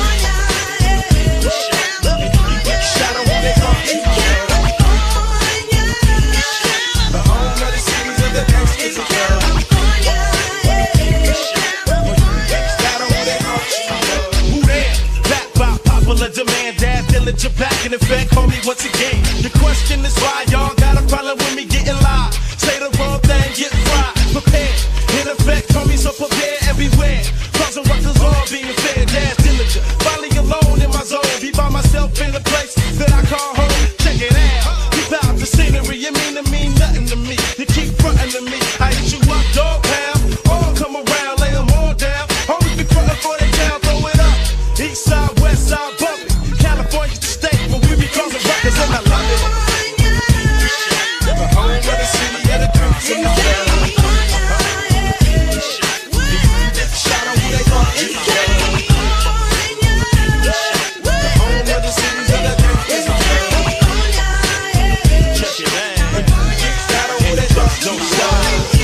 Shout out who they are. The home of the cities and the gangsters in club. Shout out who they are. Who there? Back by popular demand, dad, diligent back in effect, homie, once again. The question is why y'all got a problem with me getting live. Say the wrong thing, get fried. Prepared, in effect, homie, so prepare everywhere. Causing ruckus on being fair, dad's diligent. Finally alone in my zone, be by myself in the place that I call home. Check it out, keep out the scenery, you mean to mean nothing to me. You keep frontin' to me, I hit you up, dog pound. All come around, lay them all down. Always be frontin' for they town, throw it up. East side, west side, bumpin'. California's the state where we be causing ruckus and I love it. The home of the city and the drinks in the club. Shout out who they are. The home of the cities and the drinks in the club. Check it out. Shout out who they are. Don't stop.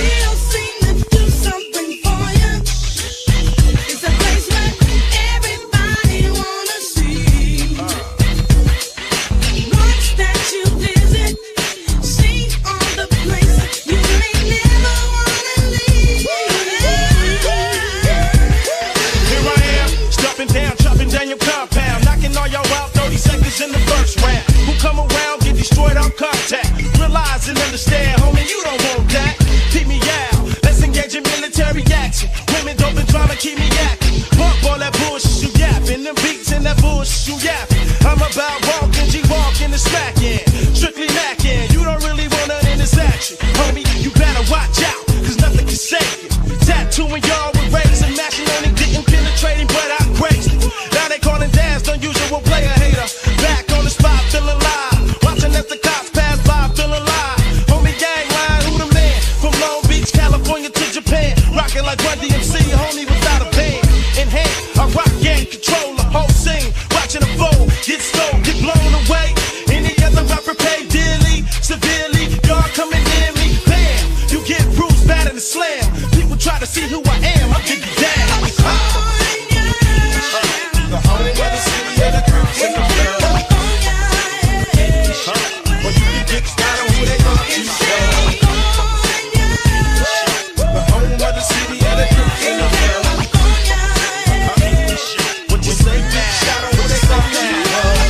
In the first round, who come around, get destroyed on contact. Realize and understand, homie, you don't want that. Keep me out, let's engage in military action. Women don't been trying to keep me active. Bump all that bullshit you yapping, them beats and that bullshit you yapping. I'm about walking, G-walking and smacking, strictly macking. You don't really want none in this action, homie, you better watch out, cause nothing can save you. Tattooing y'all with rays and mashing on it, getting penetrating, but I'm crazy. Now they calling dads, unusual player hater. Back on the spot, feeling live. Watching as the cops pass by, feeling live. Homie gang line, who the man? From Long Beach, California to Japan. Rocking like Run DMC, homie without a band. In hand, I rock gang, control the whole scene. Watching the foe, get slow, get blown away. Any other rapper pay dearly, severely. Y'all coming near me, bam. You get bruised, battered and slammed. People try to see who I am, I'll give you down. The home of the city and the groups in the club. But you can get started who they are to show. The home of the city and the groups in the club. What you say, man? Shout out who they are now.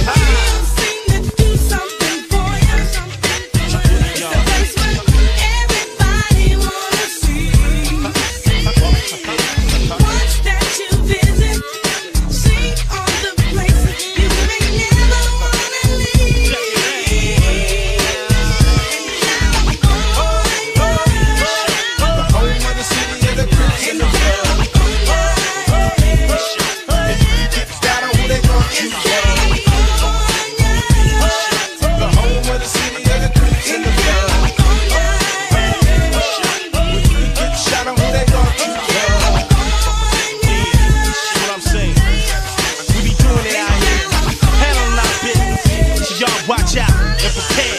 Watch out and prepare.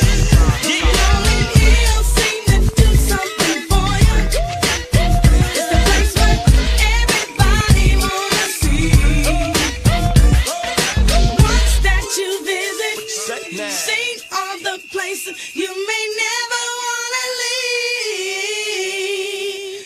You may never wanna leave.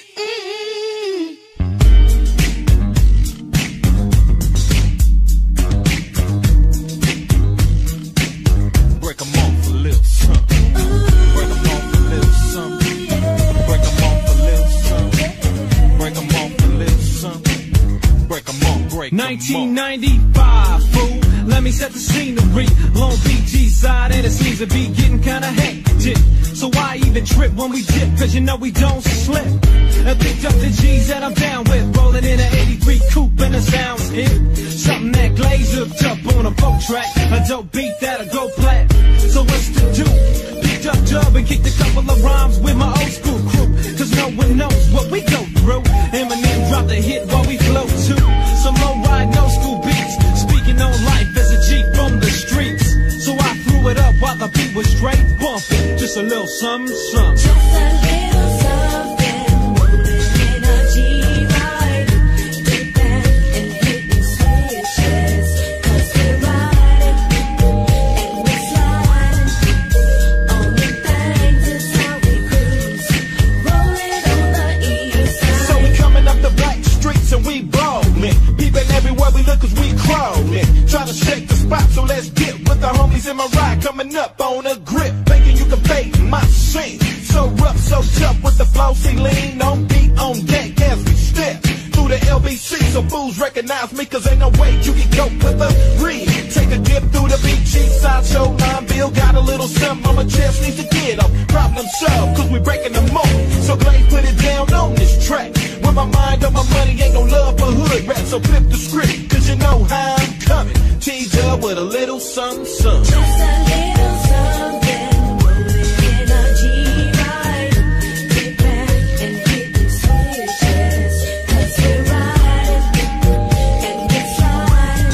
Break 'em off a little something. Break 'em off a little something. Break 'em off a little something. Break 'em off a little something. Break 'em off, break 'em off. 1995, fool. Let me set the scenery. Long Beach, East Side, and it seems to be getting kinda hectic. So why even trip when we dip? Cause you know we don't slip. And picked up the G's that I'm down with. Rolling in an 83 coupe and the sounds hit. Something that Glaze hooked up on a folk track. A dope beat that'll go flat. So what's to do? Picked up dub and kicked a couple of rhymes with my old school crew. no one knows what we go through. Eminem dropped a hit while we flow too. Some low ride, no school beats. Speaking on life as a G from the streets. So I threw it up while the beat was straight bumping. Just a little something, something. Just a little something, moving in a G-ride. Dipping and hitting switches, 'cause we're riding and we're sliding. On the things is how we cruise, rolling on the east side. So we coming up the black streets and we ballin'. Peeping everywhere we look 'cause we crawlin'. Trying to shake the spot, so let's get with the homies in my ride. Coming up on a grip, thinking you can fake my scene. So rough, so tough with the flow, see lean on beat on deck as we step through the LBC. So fools recognize me 'cause ain't no way you can go with a read. Take a dip through the BG sideshow line. Bill got a little something on my chest, needs to get up. Problem solved 'cause we breaking the mold. So Glaze put it down on this track. With my mind on my money, ain't no love for hood rap. So flip the script 'cause you know how I'm coming. T-Dub with a little something, something. Just a little something, moving in a G-ride. Dipping and hitting switches, 'cause we're riding and we're sliding.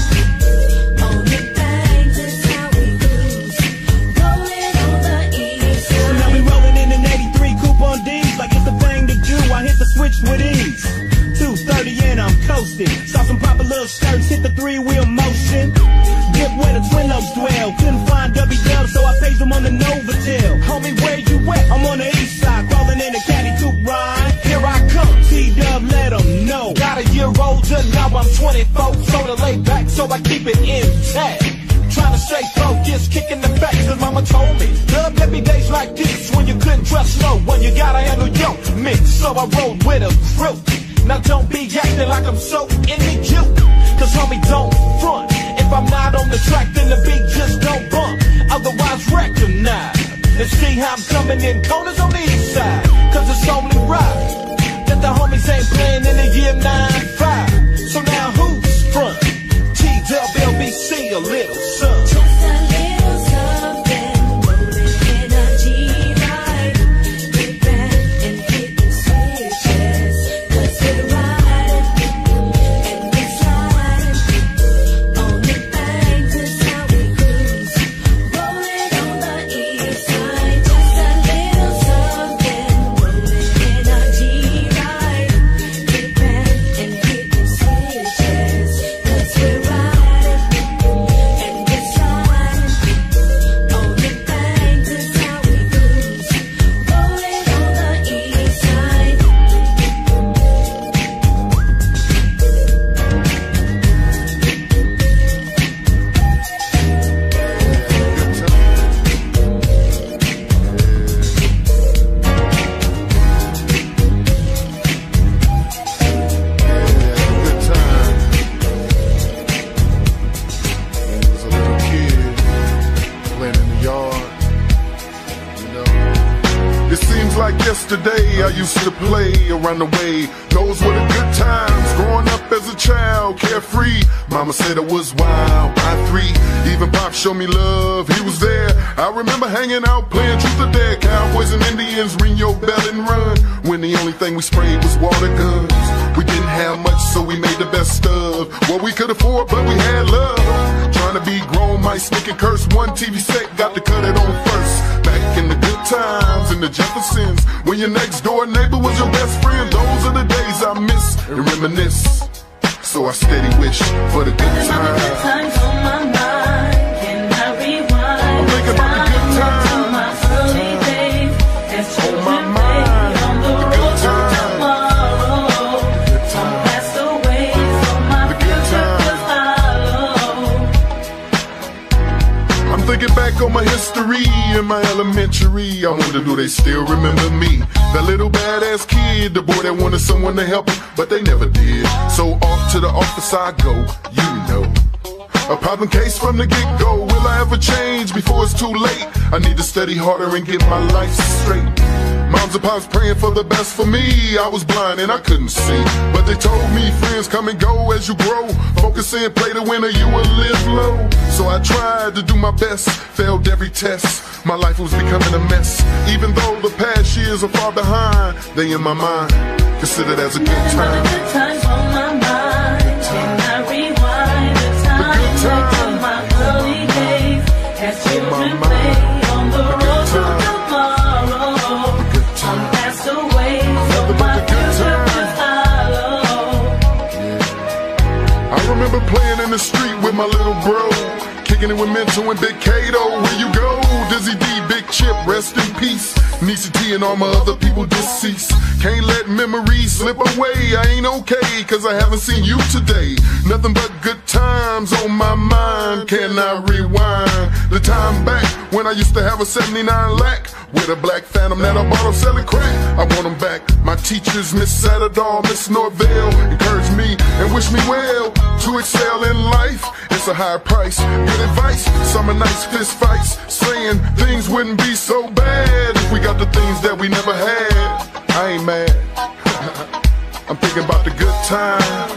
On the things is how we cruise, rolling on the east So side. now we rolling in an 83 coupe on D's. Like it's the thing to do, I hit the switch with ease. 230 and I'm coasting. Saw some popular skirts, hit the three-wheel motion. Dip where the Twin Oaks dwell. Couldn't find W-Dub, so I paged them on the Novotel. Homie, where you at? I'm on the east side, crawling in a caddy coupe ride. Here I come, T-Dub, let them know. Got a year older, now I'm 24. So to lay back, so I keep it intact. Trying to stay focused, kicking the back, 'cause mama told me. Love every day's like this, when you couldn't trust no one. You gotta handle your mix, so I rode with a crew. Now don't be acting like I'm so into you, 'cause homie don't front. If I'm not on the track, then the beat just don't bump. Otherwise recognize and see how I'm coming in corners on the east side. 'Cause it's only right that the homies ain't playing in the year 95. So now who's front? T-Dub, LBC, a little something. Just a little something, moving in a G-ride. Dipping and hitting switches, 'cause we're riding and we're sliding. On the things is how we cruise, rolling on the east side. Just a little something, moving in a G-ride. Dipping and hitting switches, 'cause we're riding and we're sliding. On the things is how we cruise, rolling on the east side. Good time. As a little kid, playing in the yard, you know. It seems like yesterday I used to play around the way. Those were the good times, growing up as a child, carefree. Mama said I was wild, by 3. Even Pop showed me love, he was there. I remember hanging out, playing truth or dare. Cowboys and Indians, ring your bell and run. When the only thing we sprayed was water guns. We didn't have much, so we made the best of what we could afford, but we had love. Trying to be grown, might sneak and curse. One TV set, got to cut it on first. Back in the good times, in the Jeffersons, when your next door neighbor was your best friend. Those are the days I miss and reminisce. So I steady wish for the good times. Times on my mind, can I rewind? I'm thinking about the good times. To my early days, as children my mind, play on the the good road to times. tomorrow. Some passed away, so my future was hollow. I'm thinking back on my history in my elementary. I wonder, do they still remember me? That little badass kid, the boy that wanted someone to help him, but they never did. So off to the office I go, you know. A problem case from the get-go. Will I ever change before it's too late? I need to study harder and get my life straight. Mom Hundreds of pounds praying for the best for me. I was blind and I couldn't see, but they told me friends come and go as you grow. Focus in, play to win or you will live low. So I tried to do my best, failed every test. My life was becoming a mess. Even though the past years are far behind, they in my mind, considered as a good time. Good times on my mind. Can I rewind the time back to my early days as children play on the road to tomorrow? I'm passed away, so my future is hollow. I remember playing in the street with my little bro, kicking it with Mental and Big Kato. Where you go? Dizzy D, Big Chip, rest in peace. Niecy T and all my other people deceased. Can't let memories slip away. I ain't okay, cause I haven't seen you today. Nothing but good times on my mind. Can I rewind the time back when I used to have a 79 lac with a black Phantom that I bought off selling crack? I want them back. My teachers, Miss Satterdahl, Miss Norvell, encouraged me and wish me well to excel in life. It's a high price. Good advice, summer nights, fist fights, saying things wouldn't be so bad if we got the things that we never had. I ain't mad. I'm thinking about the good times.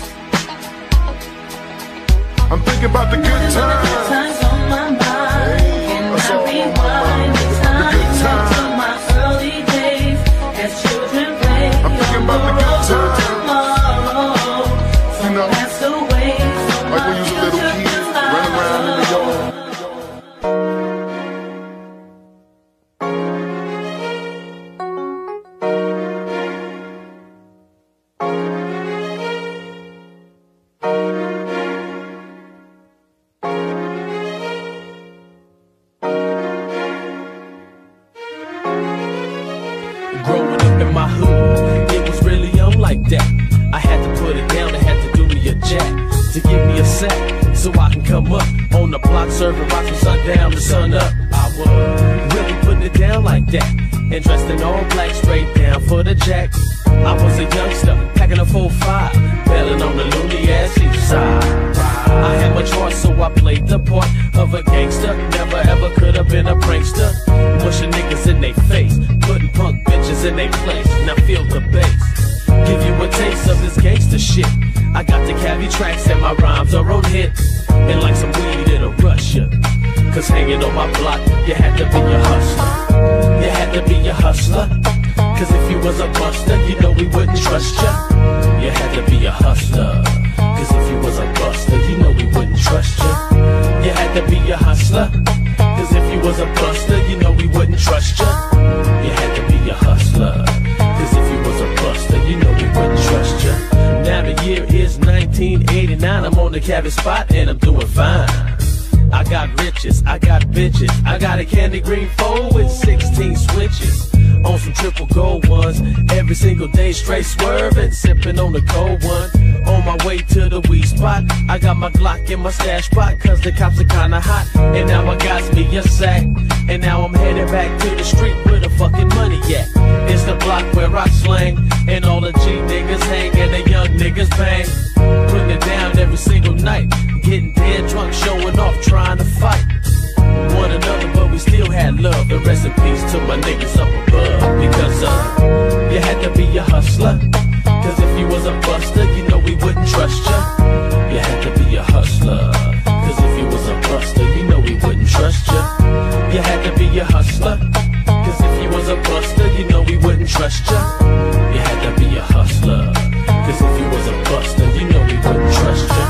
I'm thinking about the good times. Good times on my mind. Can I rewind the time back to my early days as children play I'm thinking about the good times. tomorrow? You know, Passed away, so like when you was a little kid, running around in the yard. Growing up in my hood, it was really like that. I had to put it down, they had to do me a jack to give me a sack so I can come up on the block serving rocks from sundown to sun up. I was really putting it down like that and dressed in all black, straight down for the jack. I was a youngster, packing a 4-5, bailing on the loony ass east side. I had my choice, so I played the part of a gangster. Never ever could have been a prankster. Pushing niggas in they face, putting punk bitches in they place. Now feel the bass, give you a taste of this gangster shit. I got the cabbie tracks and my rhymes are on hit. And like some weed it'll rush ya. Cause hanging on my block, you had to be a hustler. You had to be a hustler. Cause if you was a buster, you know we wouldn't trust ya. You had to be a hustler. Cause if you was a buster, you know we wouldn't trust ya. You had to be a hustler. Cause if you was a buster, you know we wouldn't trust ya. You had to be a hustler. Cause if you was a buster, you know we wouldn't trust ya. Now the year is 1989, I'm on the cabbie spot and I'm doing fine. I got riches, I got bitches, I got a candy green phone with 16 switches. On some triple gold ones, every single day straight swerving, sipping on the cold one. On my way to the weed spot, I got my Glock in my stash spot, cause the cops are kinda hot. And now I got me a sack, and now I'm headed back to the street where the fucking money at. It's the block where I slang, and all the G niggas hang, and the young niggas bang. Putting it down every single night, getting dead drunk, showing off, trying to fight one another, but we still had love. And rest in peace to my niggas up above. Because you had to be a hustler. Cause if you was a buster, you know we wouldn't trust ya. You had to be a hustler. Cause if you was a buster, you know we wouldn't trust ya. You had to be a hustler. Cause if you was a buster, you know we wouldn't trust ya. You had to be a hustler. Cause if you was a buster, you know we wouldn't trust ya.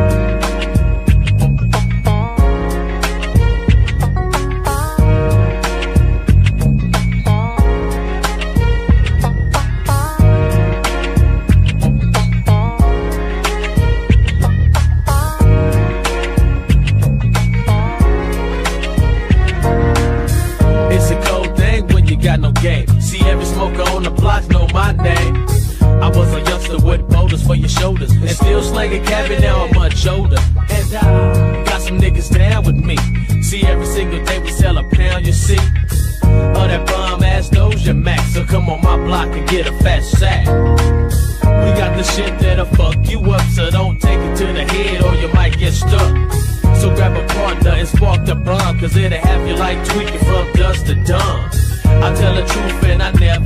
Got no game. See every smoker on the block know my name. I was a youngster with boulders for your shoulders, and still slanging cabbie, now I'm much older. And I got some niggas down with me. See every single day we sell a pound, you see. Of that bum ass Doja Max, so come on my block and get a fat sack. We got the shit that'll fuck you up, so don't take it to the head or you might get stuck. So grab a partner and spark the bomb, cause it'll have you like tweaking from dusk to dawn. I tell the truth and I never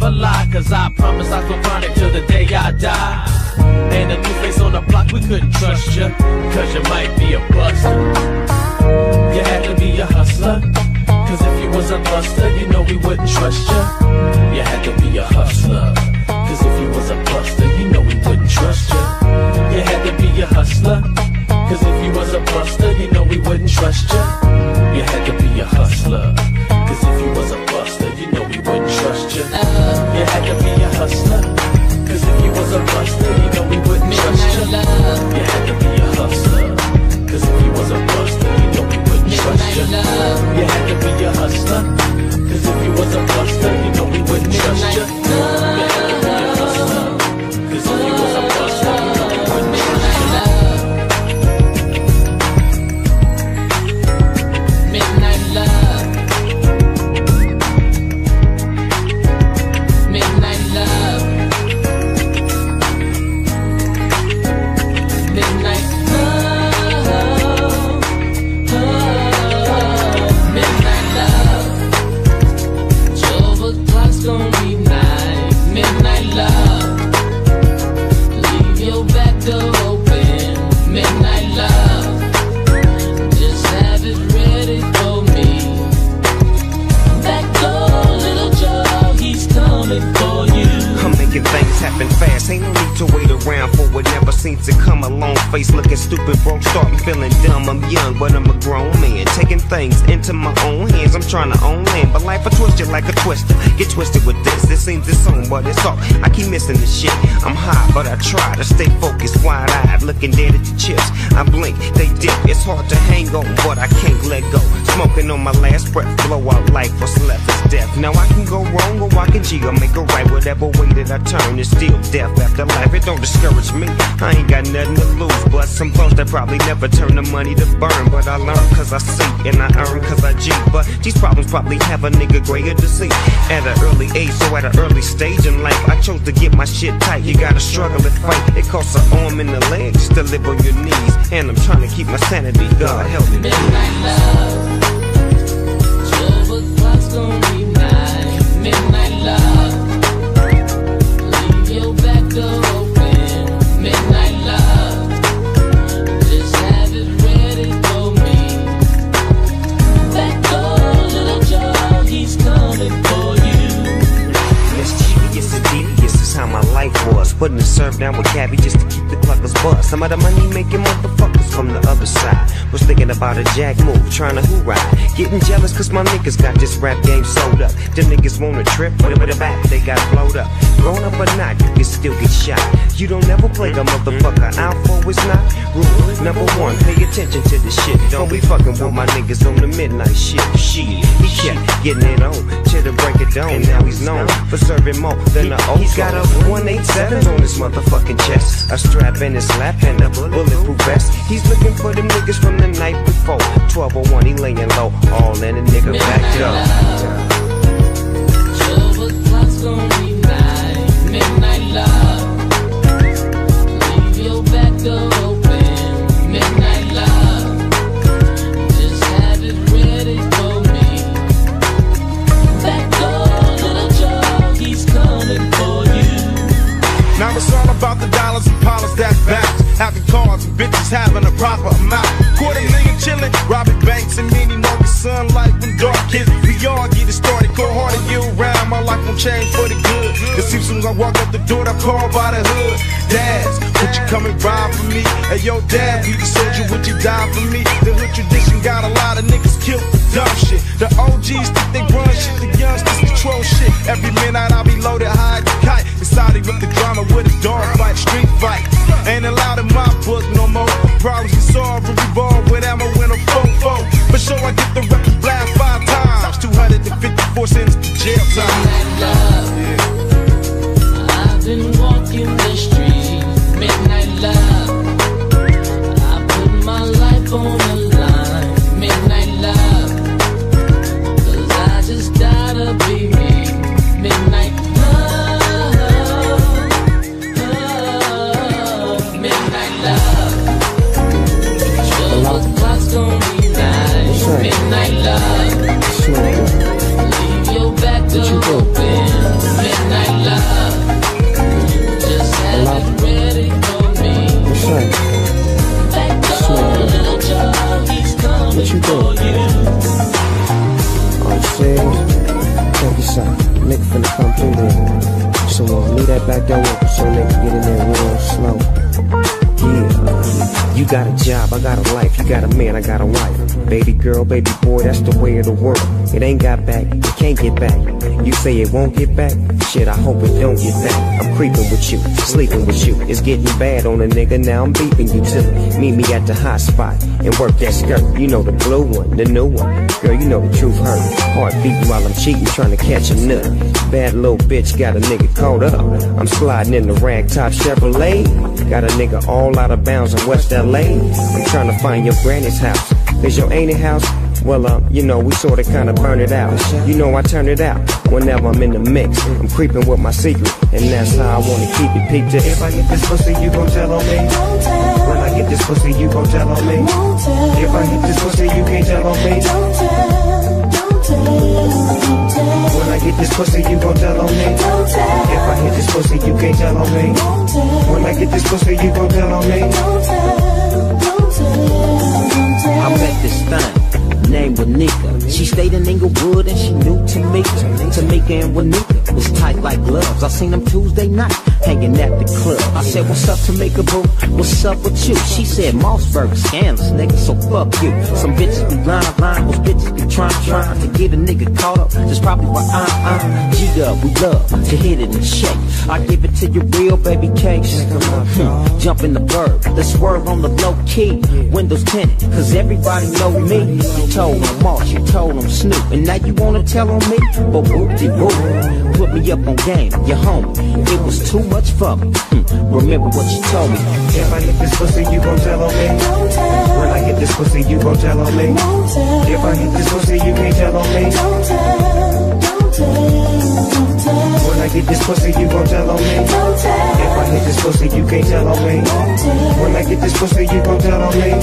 cause I promise I go chronic till the day I die. And a new face on the block, we couldn't trust ya, cause you might be a buster. You had to be a hustler, cause if you was a buster, you know we wouldn't trust ya. You had to be a hustler, cause if you was a buster, you know we wouldn't trust ya. You had to be a hustler, cause if you was a buster, you know we wouldn't trust ya. You had to be a hustler, cause if you was a buster, you know we wouldn't trust ya. You had to be a hustler, cause if you was a buster, you know we wouldn't trust ya. You had to be a hustler, cause if you was a buster, you know we wouldn't trust ya. You had to be a hustler, cause if you was a buster, you know we wouldn't trust ya. You had to be a hustler, cause if you was a buster, you know we wouldn't trust ya. Midnight love. Midnight love. Midnight love. Midnight love. 12 o'clock's gonna be night. Midnight love. Leave your back door open. Midnight love. Just have it ready for me. Back door, little Joe, he's coming for you. I'm making things happen fast. Ain't no need to wait around for what never seems to come. A long face looking stupid, broke, starting feeling dumb. I'm young, but I'm a grown man. Taking things into my own hands. I'm trying to own land, but life a twisted like a twister. Get twisted with this. It seems it's on, but it's off. I keep missing the shit. I'm high, but I try to stay focused, wide-eyed, looking dead at the chips. I blink, they dip. It's hard to hang on, but I can't let go. Smoking on my last breath, blow out life. What's left is death. Now I can go wrong, or I can G or make it right. Whatever way that I turn, it's still death after life. It don't discourage me. I ain't got nothing to lose, but some folks that probably never turn the money to burn. But I learn cause I see, and I earn cause I G. But these problems probably have a nigga grayer to see at an early age. So at an early stage in life, I chose to get my shit tight. You gotta struggle and fight. It costs an arm and a leg just to live on your knees. And I'm trying to keep my sanity. God help me. Midnight love. 12 o'clock's gonna be night. Midnight love. Leave your back door open. Midnight love. Just have it ready for me. Back door, little Joe, he's coming for you. Mischievous and devious is how my life was. Putting the serve down with Cabby just to keep the cluckers buzz. Some of the money making motherfuckers from the other side was thinking about a jack move, trying to who ride. Getting jealous cause my niggas got this rap game sold up. Them niggas want a trip, with the back, they got blowed up. Grown up or not, you can still get shot. You don't never play the motherfucker out for it's not. Rule number one, pay attention to the shit. Don't be fucking with my niggas on the midnight shit. Shit, he kept getting it on till the break of dawn. Now he's known for serving more than the old. He's got a 187 on his motherfucking chest, a strap in his lap and a bulletproof vest. He's looking for them niggas from the night before. 1201, he laying low, all in a nigga back up. 12 o'clock's gonna be night. Midnight love. Leave your back door open. Midnight love. Just have it ready for me. Back door, little Joe, he's coming for you. Now it's all about the dollars and dollars that bounce. Having cars and bitches having a proper amount. $250,000 chillin', robbing banks and many markets, sunlight when dark kids. We all get it started, go hard and year round. My life won't change for the good. Cause see, soon as I walk up the door, I call by the hood. Dads, would you come and ride for me? Hey yo, dad, be the soldier, would you die for me? The hood tradition got a lot of niggas killed for dumb shit. The OGs think they run shit, the youngsters control shit. Every minute I be loaded high as a kite. Inside it with the drama with a dog fight, street fight. Ain't allowed in my book no more. Problems we solve and revolve with ammo in a fofo. For sure I get the record blast 5 times. 254 cents to jail time. I've been walking the street, midnight love. I put my life on the line, midnight love. Cause I just gotta be me, midnight love. leave that back door open so they can get in there real slow. Yeah, you got a job, I got a life. You got a man, I got a wife. Baby girl, baby boy, that's the way of the world. It ain't got back, it can't get back. You say it won't get back? Shit, I hope it don't get back. I'm creeping with you, sleeping with you. It's getting bad on a nigga, now I'm beeping you too. Meet me at the hot spot and work that skirt. You know the blue one, the new one. Girl, you know the truth hurt. Heart beating while I'm cheating, trying to catch a nut. Bad little bitch got a nigga caught up. I'm sliding in the ragtop Chevrolet. Got a nigga all out of bounds in West LA. I'm trying to find your granny's house. Is your auntie house? Well, you know, we sorta kinda burn it out. You know I turn it out whenever I'm in the mix. I'm creeping with my secret, and that's how I wanna keep it. Peep this. If I get this pussy, you gon' tell on me. When I get this pussy, you gon' tell on me. If I hit this pussy, you can't tell on me. When I get this pussy, you gon' tell on me. If I hit this pussy, you can't tell on me. When I get this pussy, you gon' tell on me. I met this thing named Wanika. She stayed in Inglewood and she knew Tamika. Tamika and Wanika was tight like gloves. I seen them Tuesday night hanging at the club. I said, what's up, Tamika boo? What's up with you? She said, Mossberg scandalous, nigga, so fuck you. Some bitches be lying, those bitches be trying to get a nigga caught up. That's probably why G-Dub, we love to hit it and shake. I give it to you real, baby cakes. Jump in the bird, let's swerve on the low key. Windows tinted, cause everybody know me. You told them Moss, you told them Snoop, and now you wanna tell on me? But whoop-de-whoop, put me up on game, your homie. It was too much for me. Remember what you told me. If I hit this pussy, you gon' tell on me. When I hit this pussy, you gon' tell on me. If I hit this pussy, you can't tell on me. When I get this pussy, you gon' tell on me. If I hit this pussy, you can't tell on me. When I get this pussy, you gon' tell on me.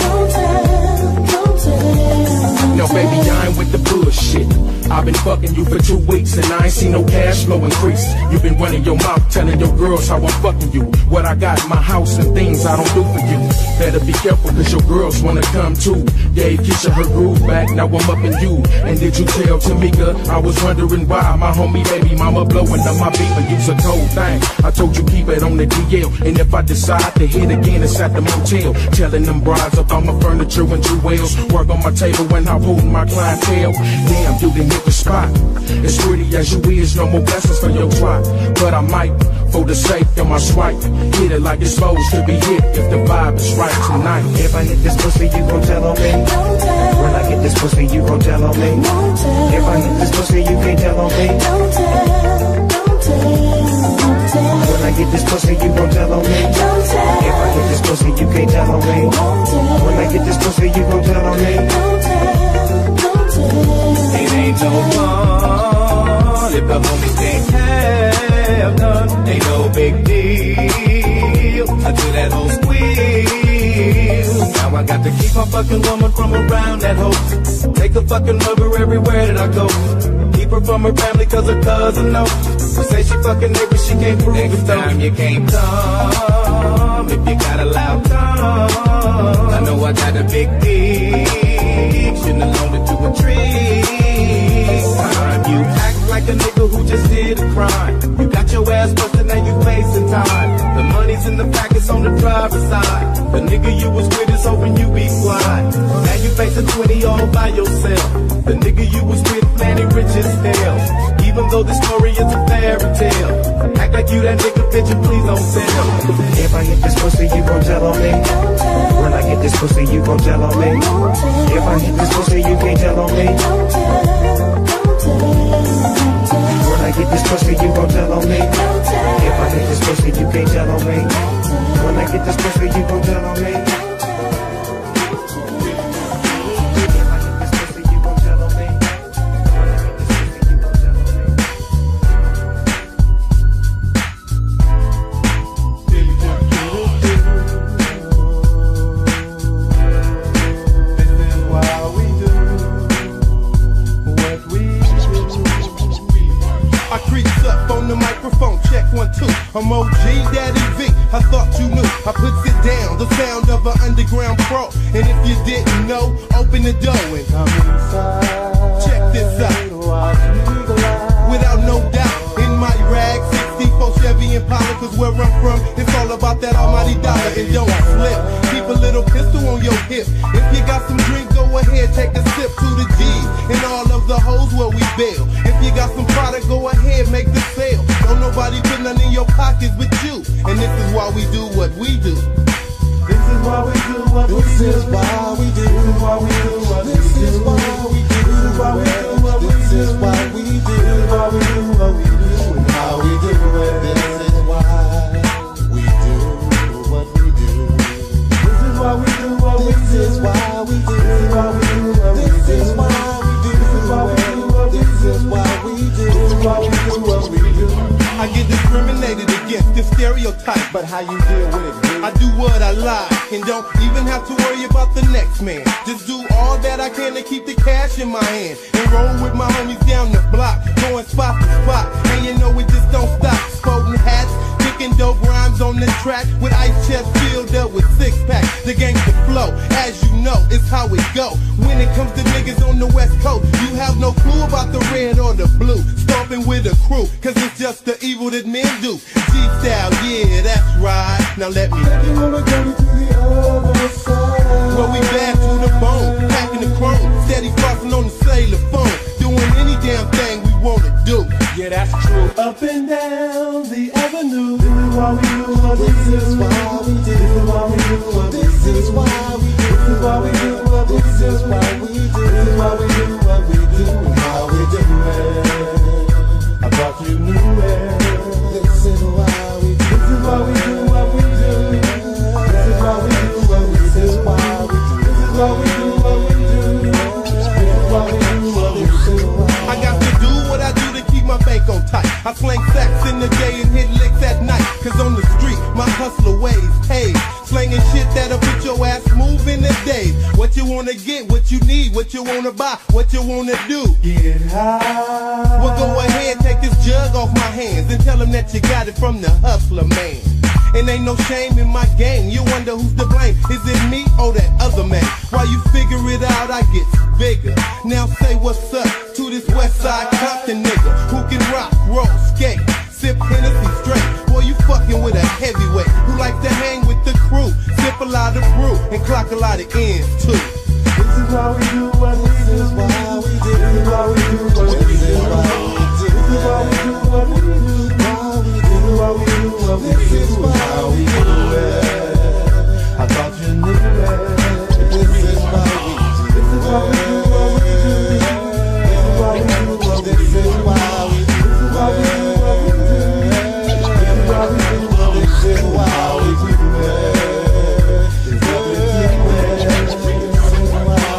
No, baby, I ain't with the bullshit. I've been fucking you for 2 weeks and I ain't seen no cash flow increase. You've been running your mouth telling your girls how I'm fucking you. What I got in my house and things I don't do for you. Better be careful cause your girls wanna come too. Gave Keisha her groove back, now I'm up in you. And did you tell Tamika? I was wondering why my homie baby mama blowing up my beat and use a cold thing. I told you keep it on the DL. And if I decide to hit again, it's at the motel. Telling them brides about my furniture and jewels. Work on my table when I'm holding my clientele. Damn, you didn't hit the spot. As pretty as you is, no more blessings for your twat. But I might, for the sake of my swipe, hit it like it's supposed to be hit if the vibe is right tonight. If I hit this pussy, you gon' tell on me. When I get this pussy, you gon' tell on me. If I hit this pussy, you can't tell on me. When I get this pussy, you gon' tell on me. If I hit this pussy, you can't tell on me. When I get this pussy, you gon' tell on me. It ain't no fun if the homies can't have none. Ain't no big deal until that hoe squeal. Now I got to keep my fucking woman from around that hoe. Take a fucking rubber everywhere that I go. Keep her from her family cause her cousin knows. She say she fucking neighbor, she can't prove it though. Next time you can't come if you got a loud tongue. I know I got a big dick, shouldn't have loaned it to a tree. You act like a nigga who just did a crime. You got your ass busted, now you facing time. The money's in the packets on the driver's side. The nigga you was with is hoping you be quiet. Now you facing 20 all by yourself. The nigga you was with, man, he rich as hell. Even though the story is a fairy tale. Act like you that nigga, bitch, and please don't tell. If I hit this pussy, you gon' tell on me. When I get this pussy, you gon' tell on me. If I hit this pussy, you can't tell on me. When I get this pussy, you gon' tell on me. If I hit this pussy, you can't tell on me. When I get this pussy, you gon' tell on me. I'm OG Daddy V, I thought you knew. I puts it down, the sound of an underground pro. And if you didn't know, open the door and come inside. Check this out. Without no doubt, in my rag, 64 Chevy Impala. none in your pockets but you. And this is why we do what we do. This is why we do what we do. This is why we do. This is why we do what we do. This is why we do. This is why we do what we do. This is why we do. This is why we do what we do. And how we do it. This is why we do what we do. This is why we do what we do. This is why we do. This is why we do what we do. This is why we do. This is why we do what we do. This is why we do. This is why we do what we do. I get discriminated against, this stereotype, but how you deal with it, dude? I do what I like, and don't even have to worry about the next man. Just do all that I can to keep the cash in my hand, and roll with my homies down the block, going spot to spot, and you know it just don't stop. Sporting hats, kicking dope rhymes on the track, with ice chests filled up with six-packs. The gangsta flow, as you know, it's how it go. When it comes to niggas on the West Coast, you have no clue about the red or the blue. Stomping with a crew, cause it's just the evil that men do. G-style, yeah, that's right. Now let me take you on a journey to the other side. Well, we bad to the bone, packing the chrome, steady crossing on the cellular phone, doing any damn thing we wanna do. Yeah, that's true. Up and down the avenue. This is why we do what we do. This is why we do. This is why we do what we do. This is why we do. This is why we do what we do. This is why we do. This is why we do what we do. How we do it. I thought you knew it. This is why we do. This is why we do what we do. This is why we do what we do. This is why we do. This is why we do what we do. This is why we do what we do. I got to do what I do to keep my bank on tight. I slang sacks in the day and hit licks at night. Cause on the street, my hustler ways paid. Slanging shit that'll put your ass moving the days. What you wanna get, what you need, what you wanna buy, what you wanna do. Get high. Well, go ahead, take this jug off my hands and tell them that you got it from the hustler man. And ain't no shame in my game. You wonder who's to blame. Is it me or that other man? While you figure it out, I get bigger. Now say what's up to this West Side Compton nigga who can rock, roll, skate, sip Hennessy straight. Boy, you fucking with a heavyweight who like to hang with the crew, sip a lot of brew and clock a lot of ends too. This is why we do what we do. This is why we do. This is why we do what we do. This is why we do what we do. This is why we do what we do. This is how we do it. I thought you knew it. This is why we do. This is why we do what we do. This is why we do what we do. This is why we do. This is why we do what we do. This is why we do what we do. This is why we do it. This is what we do it. This is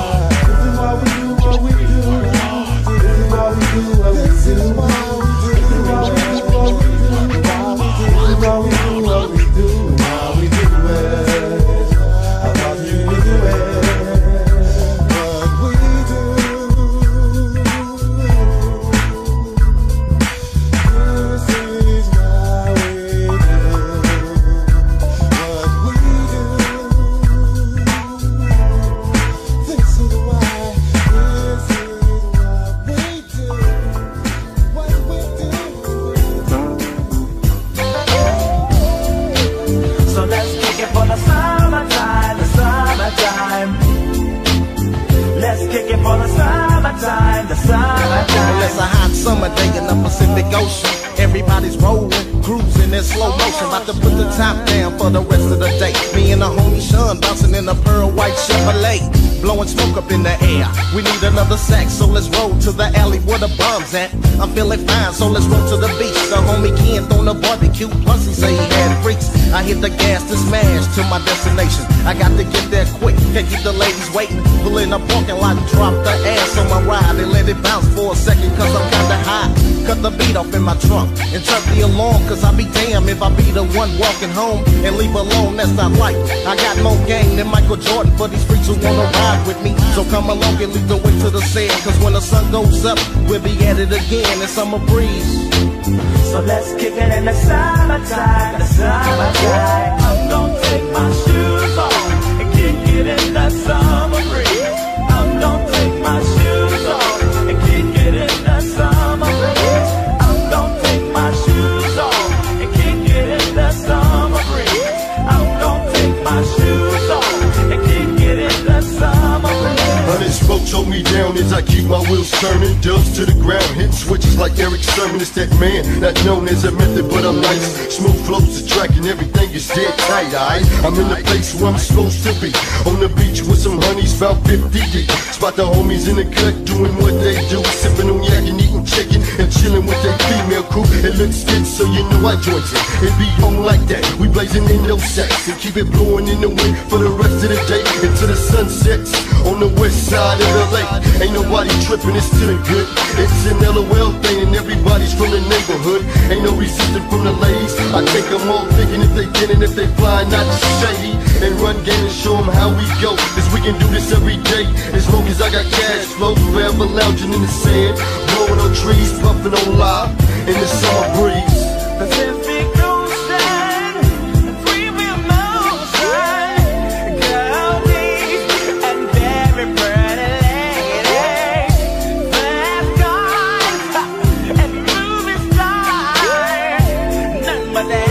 why we do what we do. This is why we do what we do. This is why we do. This is why we do what we do. This is why we do what we do. How we do it. I thought you would do it. What we do. This is why we do. What we do. This is why. This is what we do. So let's kick it for the summertime, the summertime. Let's kick it for the summertime, the summertime. Well, it's a hot summer day in the Pacific Ocean. Everybody's rolling, cruising in slow motion. About to put the top down for the rest of the day. Me and the homie Sean bouncing in a pearl white Chevrolet, blowing smoke up in the air. We need another sack, so let's roll to the alley where the bombs at. I'm feeling fine, so let's roll to the beach. The homie Ken throwing a barbecue, plus he say he had freaks. I hit the gas to smash to my destination. I got to get there quick, can't keep the ladies waiting. Pull in the parking lot and drop the ass on my ride and let it bounce for a second, cause I'm kinda high. Cut the beat off in my trunk and turn the alarm, cause I be damn if I be the one walking home and leave alone, that's not right. I got more game than Michael Jordan for these freaks who wanna ride with me. So come along and lead the way to the sand, cause when the sun goes up, we'll be at it again in summer breeze. So let's kick it in the summertime, the summertime. I'm gonna take my shoes off and kick it in the summer breeze. I'm gonna take my shoes off and kick it in the summer breeze. I'm gonna take my shoes off and kick it in the summer breeze. I'm gonna take my shoes off and kick it in the summer breeze. Honey smoke choke me down as I keep my wheels turning, dubs to the ground, hitting switches like Eric Sermon. It's that man, not known as a method, but I'm nice. Smooth flows the track and everything is dead tight, aight? I'm in the place where I'm supposed to be, on the beach with some honeys, about 50 deep. Spot the homies in the cut doing what they do, sipping on yak and eating chicken and chilling with their female crew. It looks good, so you know I joined it. It be on like that, we blazing in no sacks and keep it blowing in the wind for the rest of the day until the sun sets on the west side of the lake. Ain't nobody tripping, it's to the good. It's an LOL thing and everybody's from the neighborhood. Ain't no resistance from the ladies. I take them all thinking if they get it, if they fly, not shady. And run game and show them how we go, cause we can do this every day. As long as I got cash flow, forever lounging in the sand, blowing on trees, puffing on live in the summer breeze. Pacific Ocean, freewheel mountain, girl deep and very pretty lady, fast cars and movie stars, none but the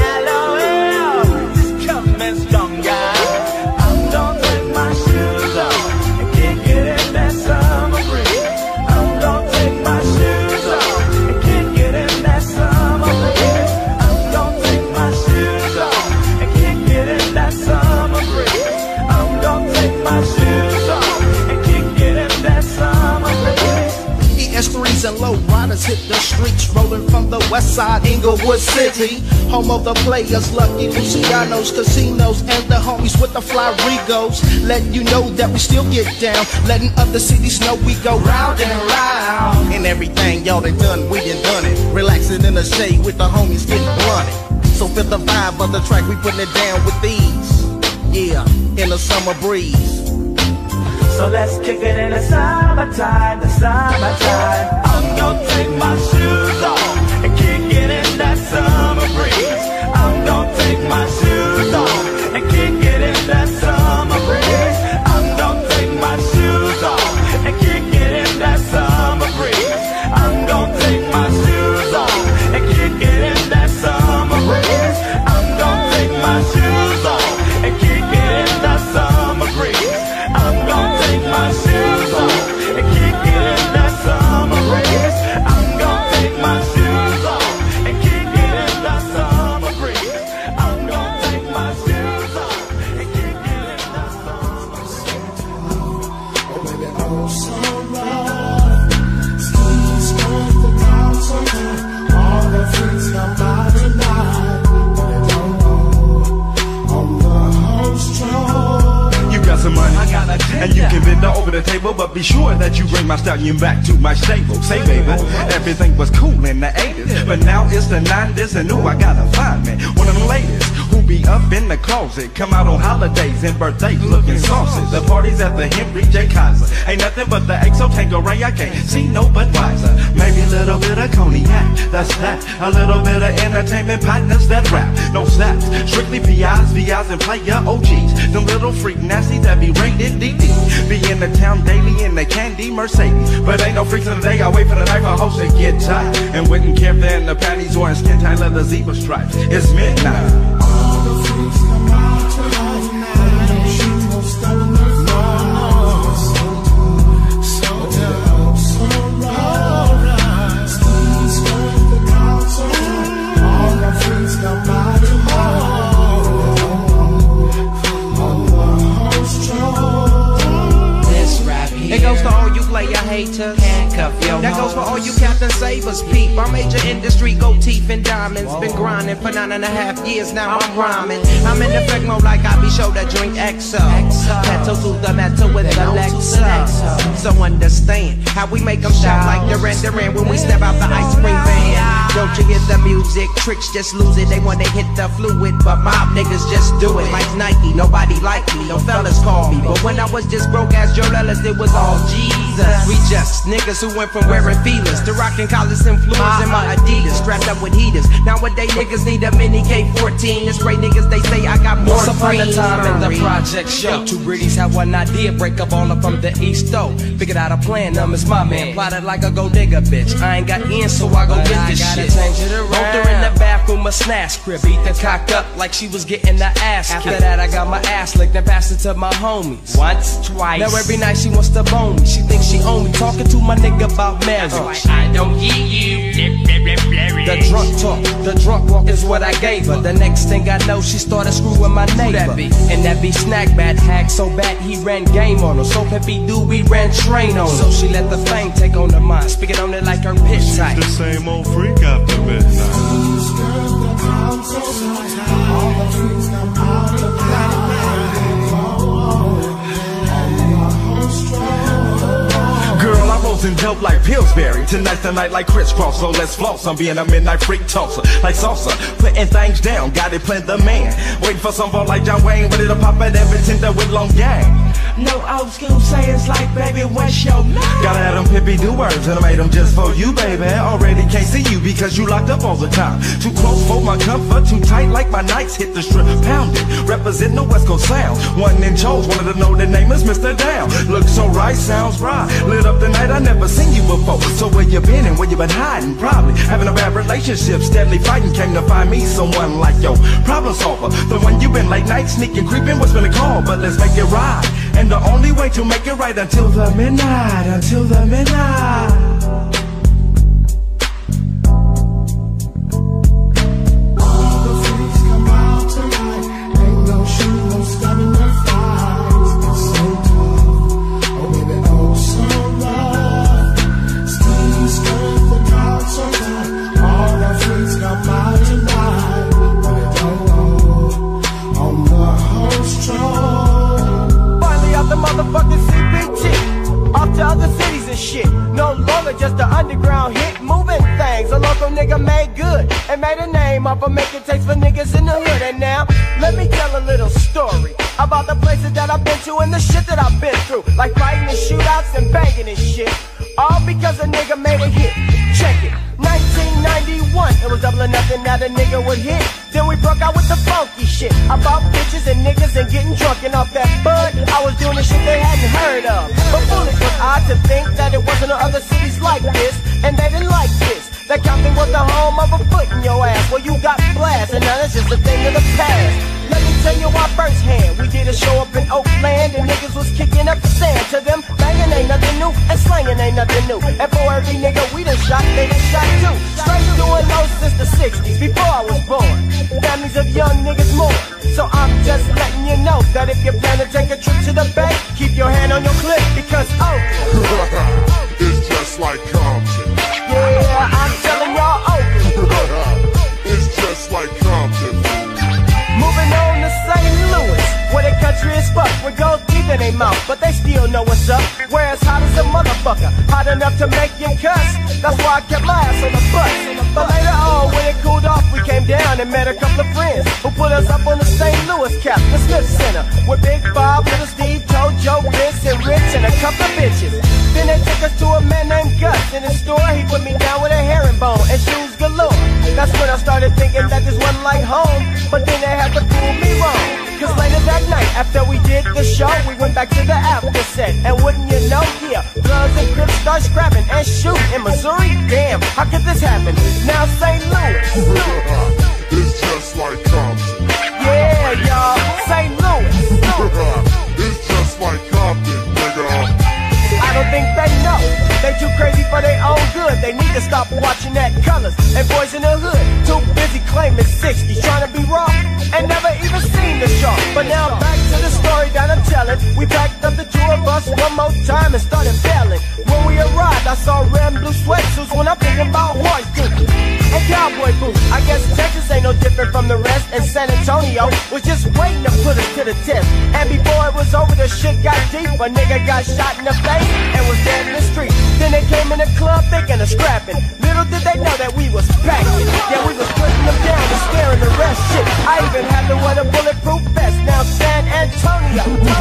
LOL, just coming stronger. I'm gonna take my shoes off and kick it in that summer breeze. I'm gonna take my shoes off and kick it in that summer breeze. I'm gonna take my shoes off and kick it in that summer breeze. I'm gonna take my shoes off and kick it in that summer breeze. ES3s and low riders hit the streets, rolling from the west side, Inglewood City, home of the players, Lucky Lucianos, casinos, and the homies with the fly Regos. Letting you know that we still get down, letting other cities know we go round and round. And everything y'all done done, we done it. Relaxing in the shade with the homies getting blunted. So feel the vibe of the track, we putting it down with these. Yeah, in the summer breeze. So let's kick it in the summertime, the summertime. I'm gonna take my shoes off and kick it in that summer breeze. I'm gonna take my shoes off and kick it in that summer breeze. I'm gonna take my shoes off and kick it in that summer breeze. I'm gonna take my shoes off and kick it in that summer breeze. I'm gonna take my shoes off and kick it in that summer breeze. I'm gonna take my shoes off and kick it in that summer breeze. I'm gonna take my shoes off and kick it in that summer breeze. I'm gonna take my shoes off and kick it in that summer breeze. Oh baby, oh so rough. Skis on the mountain, all the freaks come out tonight, but they don't know on the host road. You got some money, and you can bend over the table, but be sure that you bring my stallion back to my stable. Say baby, everything was cool in the 80s, but now it's the 90s, and ooh, I gotta find me one of them ladies who be up in the closet, come out on holidays and birthdays looking saucy. The parties at the Henry J. Kaiser ain't nothing but the XO Tanqueray. I can't see no Budweiser. Maybe a little bit of cognac, that's that. A little bit of entertainment partners that rap. No snaps, strictly PIs, VIs, and player OGs. Them little freak nasties that be rated DD. Be in the town daily in the candy Mercedes. But ain't no freaks in the day, I wait for the night for hoes to get tight. And wouldn't care if they're in the panties or in skin tight leather zebra stripes. It's midnight. All the freaks come out tonight, and she won't stop no more. So alright. Skis on the mountain, all the freaks come out tonight, on the host road. This rap here, It goes to all you player haters. handcuff your That goes for all hoes. you Captain Savers, peep. Our major industry, gold teeth and diamonds. Been grinding for 9.5 years now, I'm rhyming. I'm in effect mode like I be show to drink XO. Pedal to the metal with Alexa. So understand how we make them shout like Duran Duran when we step out the ice cream van. Don't you hear the music? Tricks just lose it. They want to hit the fluid, but mob niggas just do it. Like Nike, nobody like me. No fellas call me. But when I was just broke ass Joe Ellis, it was all Jesus. We just niggas who went from wearing feelers to rocking collars and fluids in my Adidas, strapped up with heaters. Nowadays niggas need a mini K14. It's spray niggas, they say I got more. Once upon a time in the project show, two greedies had one idea, break up all up from the east though. Figured out a plan, it's my man, plotted like a gold digger bitch. I ain't got in, so I go get this shit. this. Change it around. Rolled her in the bathroom, a snatch crib. Beat the cock up like she was getting the ass kicked. After that, I got my ass licked and passed it to my homies. Once, twice. Now every night she wants to bone me. She thinks she own me. Talking to my nigga about marriage. I don't get you. The drunk talk, the drunk walk is what I gave her. The next thing I know, she started screwing my neighbor. And that be snack bad hack so bad he ran game on her. So peppy do we ran train on her. So she let the fame take on her mind, speaking on it like her pit tight. The same old freak after midnight. Girl, I rolls in dope like Pillsbury. Tonight's the night like crisscross, so let's floss. I'm being a midnight freak tosser, like salsa. Putting things down, got it playing the man. Waiting for some ball like John Wayne, ready to pop at every Tinder with long gang. No old school sayings like, baby, what's your name? Gotta have them pippy do words, and I made them just for you, baby. Already can't see you because you locked up all the time. Too close for my comfort, too tight like my nights. Hit the strip, pound it, represent the West Coast sound. One in chose, wanted to know the name is Mr. Down. Looks so right, sounds right. Lit up the night, I never seen you before. So where you been and where you been hiding? Probably having a bad relationship, steadily fighting. Came to find me someone like yo, problem solver. The one you been late night sneaking, creeping. What's been a call? But let's make it right. And the only way to make it right until the midnight, until the midnight. Motherfucking CPT, off to other cities and shit. No longer just an underground hit, moving things. A local nigga made good and made a name off of making takes for niggas in the hood. And now, let me tell a little story about the places that I've been to and the shit that I've been through. Like fighting and shootouts and banging and shit. All because a nigga made a hit. Check it. 1991, it was double or nothing, now the nigga would hit. Then we broke out with the funky shit. About bitches and niggas and getting drunk and off that bud. I was doing the shit they hadn't heard of. But foolish was I to think that it wasn't in other cities like this. And they didn't like this. That Compton was the home of a foot in your ass. Well, you got blast, and now that's just a thing of the past. Let me tell you why firsthand. We did a show up in Oakland, and niggas was kicking up the sand. To them, banging ain't nothing new, and slanging ain't nothing new. And for every nigga we done shot, they done shot too. Straight doing those since the 60s, before I was born. Families of young niggas more. So I'm just letting you know that if you plan to take a trip to the bay, keep your hand on your clip, because Oakland it's just like Compton. Yeah, I'm telling y'all Oakland. It's just like Compton. Moving on to St. Louis, where the country is fucked with gold teeth in their mouth, but they still know what's up. Where it's hot as a motherfucker, hot enough to make you cuss. That's why I kept my ass on the bus. But later on, when it cooled off, we came down and met a couple of friends who put us up on the St. Louis cap, the Smith Center, with Big Bob, Little Steve, Toe, Joe, Vince, and Rich, and a couple of bitches. Then they took us to a man named Gus. In his store, he put me down with a herringbone and shoes galore. That's when I started thinking that this wasn't like home, but then they had to prove me wrong. Cause later that night, after we did the show, we went back to the after set. And wouldn't you know, yeah, Bloods and Crips start scrapping and shooting in Missouri. Damn, how could this happen? Now St. Louis. It's just like Compton. Yeah, y'all, St. Louis. It's just like Compton, nigga. I don't think they know. They too crazy for their own good. They need to stop watching that Colors and Boys in the Hood. Too busy claiming 60s, trying to be raw and never even seen the show. But now back to the story that I'm telling. We packed up the tour bus one more time and started bailing. When we arrived, I saw red and blue sweatsuits when I'm thinking about horse duty and cowboy boots. I guess Texas ain't no different from the rest, and San Antonio was just waiting to put us to the test. And before it was over, the shit got deep. A nigga got shot in the face and was dead in the street. Then they came in the club thinking of scrapping. Little did they know that we was packing. Yeah, we was putting them down and scaring the rest. Shit, I even had to wear the bulletproof vest. Now San Antonio.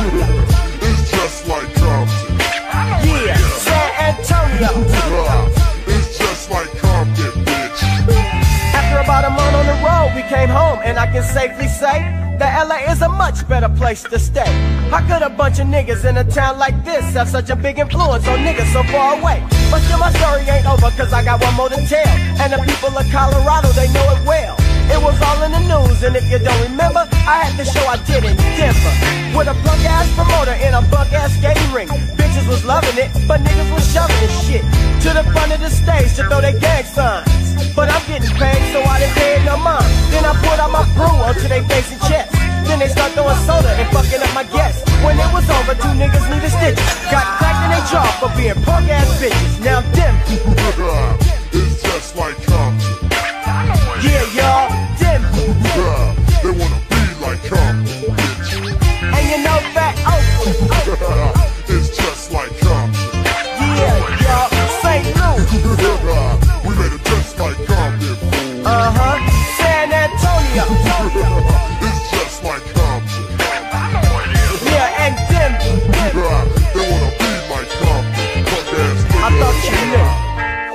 It's just like Compton. Yeah, San Antonio. It's just like Compton, bitch. After about a month on the road, we came home and I can safely say that LA is a much better place to stay. How could a bunch of niggas in a town like this have such a big influence on niggas so far away? But still my story ain't over, cause I got one more to tell. And the people of Colorado, they know it well. It was all in the news, and if you don't remember, I had the show I did in Denver with a punk ass promoter in a bunk ass skating ring. Bitches was loving it, but niggas was shoving this shit to the front of the stage to throw their gang signs. But I'm getting paid, so I didn't pay it no mind. Then I put out my brew onto their face and chest. Then they start throwing soda and fucking up my guests. When it was over, two niggas needed stitches. Got cracked in their jaw for being punk ass bitches. Now them it's just like Compton. Yeah, y'all, them they wanna be like Compton, bitch. And you know that, it's just like Compton. Yeah, y'all, St. Louis. We made it just like Compton, fool. San Antonio. It's just like Compton. Yeah, and them they wanna be like Compton. Fuck ass niggas. I thought you knew.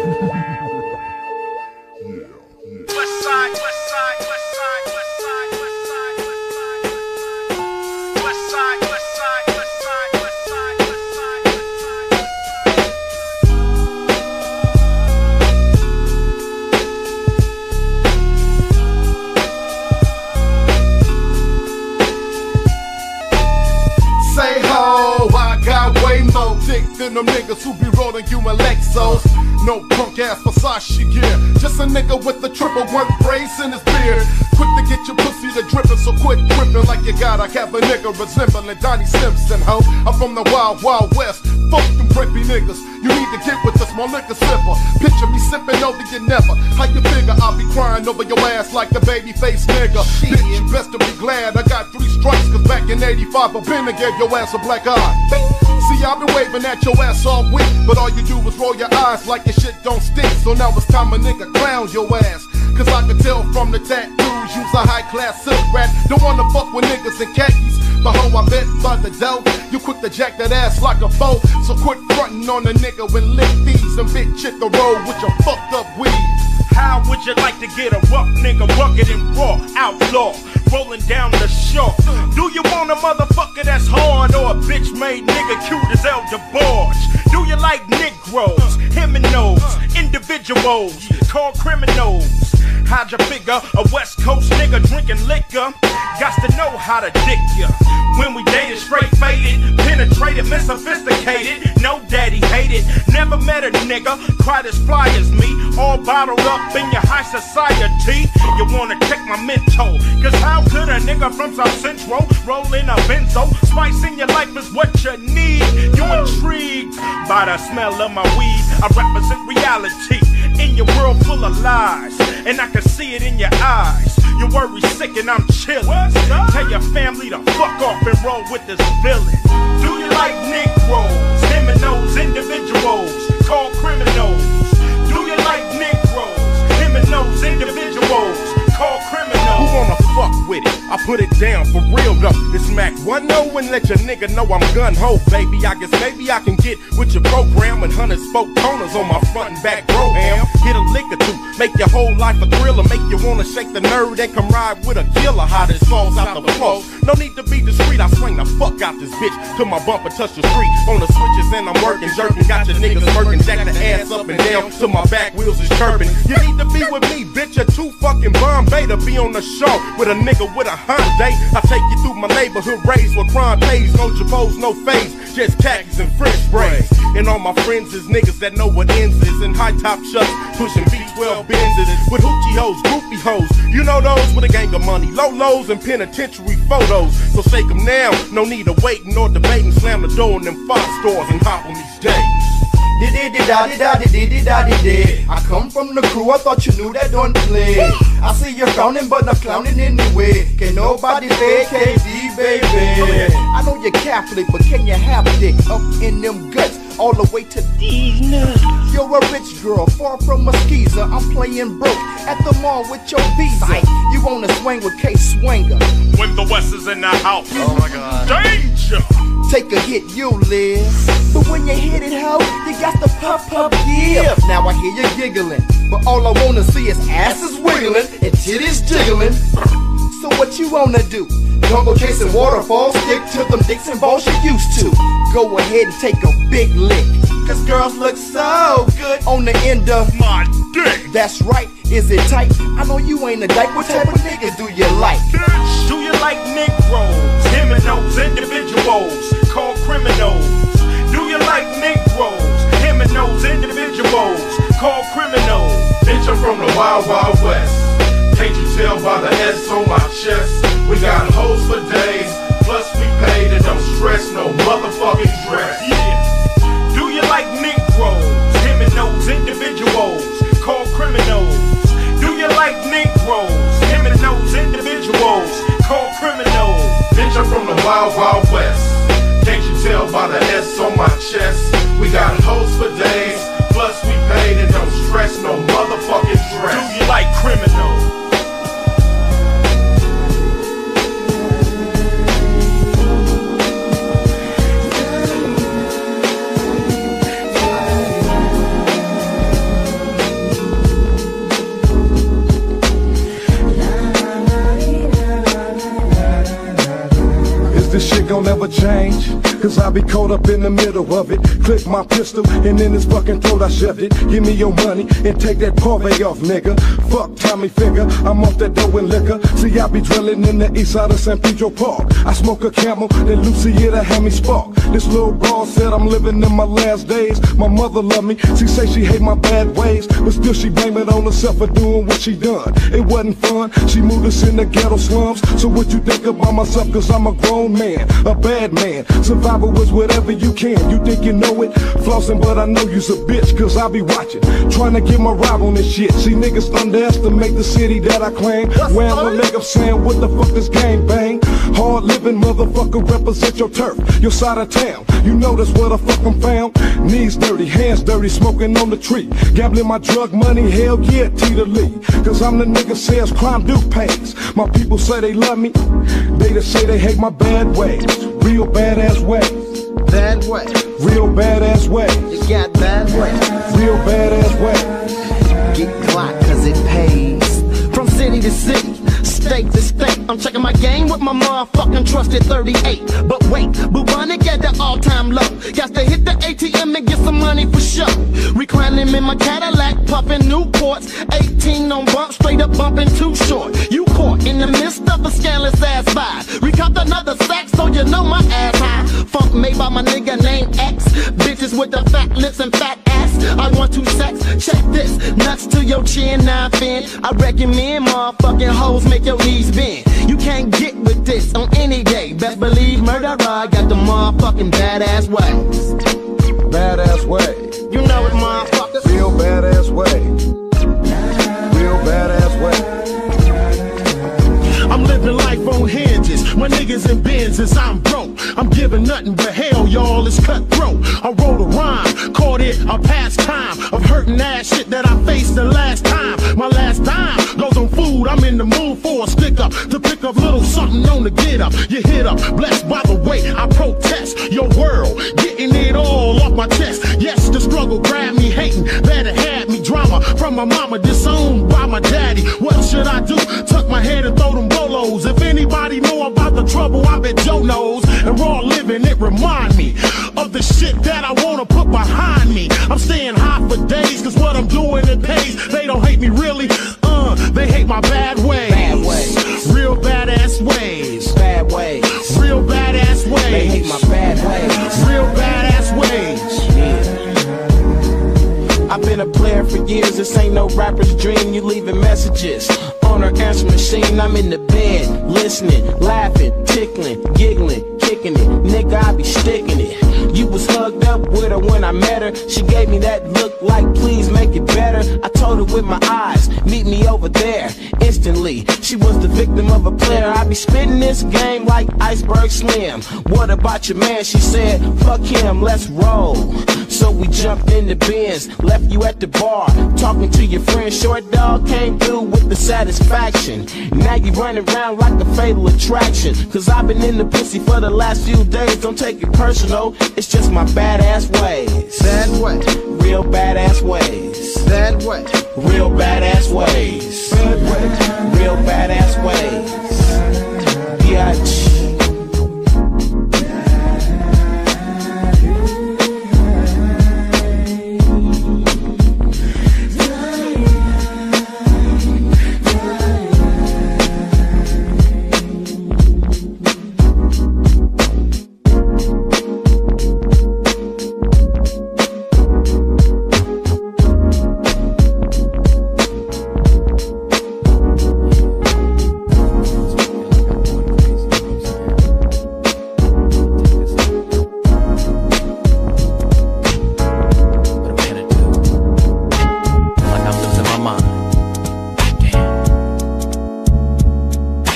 Than them niggas who be rolling human Lexos. No punk ass Versace gear. Just a nigga with the triple one brace in his beard. Quick to get your pussy to drippin', so quit gripping like you gotta have a nigga resembling Donnie Simpson, ho. I'm from the wild, wild west. Fuck them preppy niggas. You need to get with the small liquor sipper. Picture me sipping over you never. How you figure I'll be crying over your ass like the baby face nigga? Bitch, you best to be glad I got 3 strikes, cause back in 85 a Bender gave your ass a black eye. See, I've been waving at your ass all week, but all you do is roll your eyes like your shit don't stink. So now it's time a nigga clown your ass. Cause I can tell from the tattoos, you's a high class silk rat. Don't wanna fuck with niggas in khakis. But ho, I bet by the dough, you quick to jack that ass like a foe. So quit frontin' on a nigga when lick these and big shit the road with your fucked up weed. How would you like to get a rough nigga rugged and raw, outlaw, rolling down the shore? Do you want a motherfucker that's hard or a bitch made nigga cute as El DeBarge? Do you like Negroes, Himinos, individuals called criminals? How'd you figure a West Coast nigga drinking liquor? Got to know how to dick ya. When we dated, straight faded, penetrated, unsophisticated, no daddy hated. Never met a nigga quite as fly as me, all bottled up in your high society. You wanna check my mental, cause how could a nigga from South Central roll in a benzo? Spice in your life is what you need. You intrigued by the smell of my weed? I represent reality in your world full of lies, and I can see it in your eyes. You worry sick and I'm chillin'. Tell your family to fuck off and roll with this villain. Do you like Negroes, Himinos, individuals called criminals? Do you like Negroes, Himinos, individuals called criminals? Who wanna fuck with it? I put it down for real though. It's Mac 1-0 and let your nigga know I'm gun-ho, baby. I guess maybe I can get with your program when 100 spoke toners on my front and back bro-ham. Hit a lick or two, make your whole life a thriller, make you wanna shake the nerve and come ride with a killer. How this falls out the flow. No need to be discreet, I swing the fuck out this bitch till my bumper touch the street. On the switches and I'm working, jerking, got your niggas smirking, jack the ass up and down till my back wheels is chirping. You need to be with me, bitch, you're too fucking Bombay to be on the show with a nigga with a Hyundai. I take you through my neighborhood raised where crime pays, no Jabos, no phase, just khakis and French braids. And all my friends is niggas that know what ends is, in high top shucks, pushing V12 Benzes with hoochie hoes, groupie hoes. You know those with a gang of money, low lows and penitentiary photos. So shake them now, no need of waiting or debating. Slam the door in them 5 stores and hop on these dates. I come from the crew, I thought you knew that don't play. I see you frowning, but I'm clowning anyway. Can't nobody fake KD, baby. I know you're Catholic, but can you have dick up in them guts all the way to these nuts? You're a rich girl, far from a skeezer. I'm playing broke at the mall with your visa. You wanna swing with K-Swinger when the West is in the house. Oh my God. Danger! Take a hit, you live. But when you hit it, ho, you got the pop, yeah. Now I hear you giggling, but all I wanna see is asses wiggling and titties jiggling. So what you wanna do? Don't go chasing waterfalls, stick to them dicks and balls you used to. Go ahead and take a big lick, cause girls look so good on the end of my dick. That's right, is it tight? I know you ain't a dyke, what type of nigga do you like? Do you like Negroes, him and those individuals called criminals? Do you like Negroes, him and those individuals called criminals? Bitch, I'm from the Wild Wild West. Can't you tell by the S on my chest? We got hoes for days, plus we paid and don't stress no motherfucking dress. Yeah. Do you like Negroes, him and those individuals called criminals? Do you like Negroes, him and those individuals called criminals? Bitch, I'm from the Wild Wild West. Can't you tell by the S on my chest? We got hoes for days, plus we paid and don't stress no motherfucking dress. Do you like criminals? This shit gon' never change, cause I be caught up in the middle of it. Click my pistol and in his fucking throat I shoved it. Give me your money and take that Corvette off, nigga. Fuck Tommy Finger, I'm off that dough and liquor. See, I be drilling in the east side of San Pedro Park. I smoke a Camel, then Lucy hit a Hammy spark. This little girl said I'm living in my last days. My mother love me, she say she hate my bad ways, but still she blame it on herself for doing what she done. It wasn't fun, she moved us in the ghetto slums. So what you think about myself, cause I'm a grown man, a bad man. Survival was whatever you can, you think you know it. Flossing, but I know you's a bitch, cause I be watching, trying to get my ride on this shit. See, niggas underestimate the city that I claim. Wearing my leg up saying, what the fuck this gang bang? Hard living motherfucker, represent your turf, your side of town. You know that's where the fuck I'm found. Knees dirty, hands dirty, smoking on the tree. Gambling my drug money, hell yeah, T to Lee. Cause I'm the nigga says crime do pays. My people say they love me, they just say they hate my bad ways. Real badass ways. Bad way. Real badass ways. You got bad ways. Real badass ways. Get clock cause it pays. From city to city, state to state, I'm checking my game with my motherfucking trusted 38. But wait, Bubonic at the all-time low. Got to hit the ATM and get some money for show. Reclining in my Cadillac, puffing Newports. 18 on bump, straight up bumping too short. You caught in the midst of a scandalous ass vibe. Recopped another sack, so you know my ass high. Funk made by my nigga named X. Bitches with the fat lips and fat ass. I want to sex, check this. Nuts to your chin, 9 fin. I recommend motherfucking hoes make your knees bend. You can't get with this on any day. Best believe murderer got the motherfucking badass ways. Badass way. You know it, motherfuckers. Real badass way. Real badass way. I'm living life on hinges. My niggas in Benzes, I'm broke. I'm giving nothing but hell, y'all. It's cutthroat. I wrote a rhyme, called it a pastime of hurting ass shit that I faced the last time. My last dime goes on food. I'm in the mood for a stick up to pick up little something on the get up. You hit up, blessed by the way I protest your world, getting it all off my chest. Yes, the struggle grabbed me hating, that it had me drama from my mama, disowned by my daddy. What should I do? Tuck my head and throw them bolos. If anybody know about the trouble, I bet Joe knows. And raw living, it remind me of the shit that I wanna put behind me. I'm staying high for days, cause what I'm doing it pays. They don't hate me really, they hate my bad ways. Bad ways. Real badass ways. Bad ways. Real badass ways. They hate my bad ways. Real badass ways. I've been a player for years, this ain't no rapper's dream. You leaving messages on her answer machine. I'm in the bed, listening, laughing, tickling, giggling, kicking it. Nigga, I be sticking it. You was hugged up with her when I met her. She gave me that look like, please make it better. I told her with my eyes, meet me over there. Instantly, she was the victim of a player. I be spitting this game like Iceberg Slim. What about your man? She said, fuck him, let's roll. So we jumped in the Benz, left you at the bar, talking to your friend. Short dog came through with the satisfaction. Now you running around like a fatal attraction. Cause I've been in the pussy for the last few days. Don't take it personal, it's just my badass ways. Bad way. Real badass ways. Bad way. Real badass ways. Bad way. Real badass ways.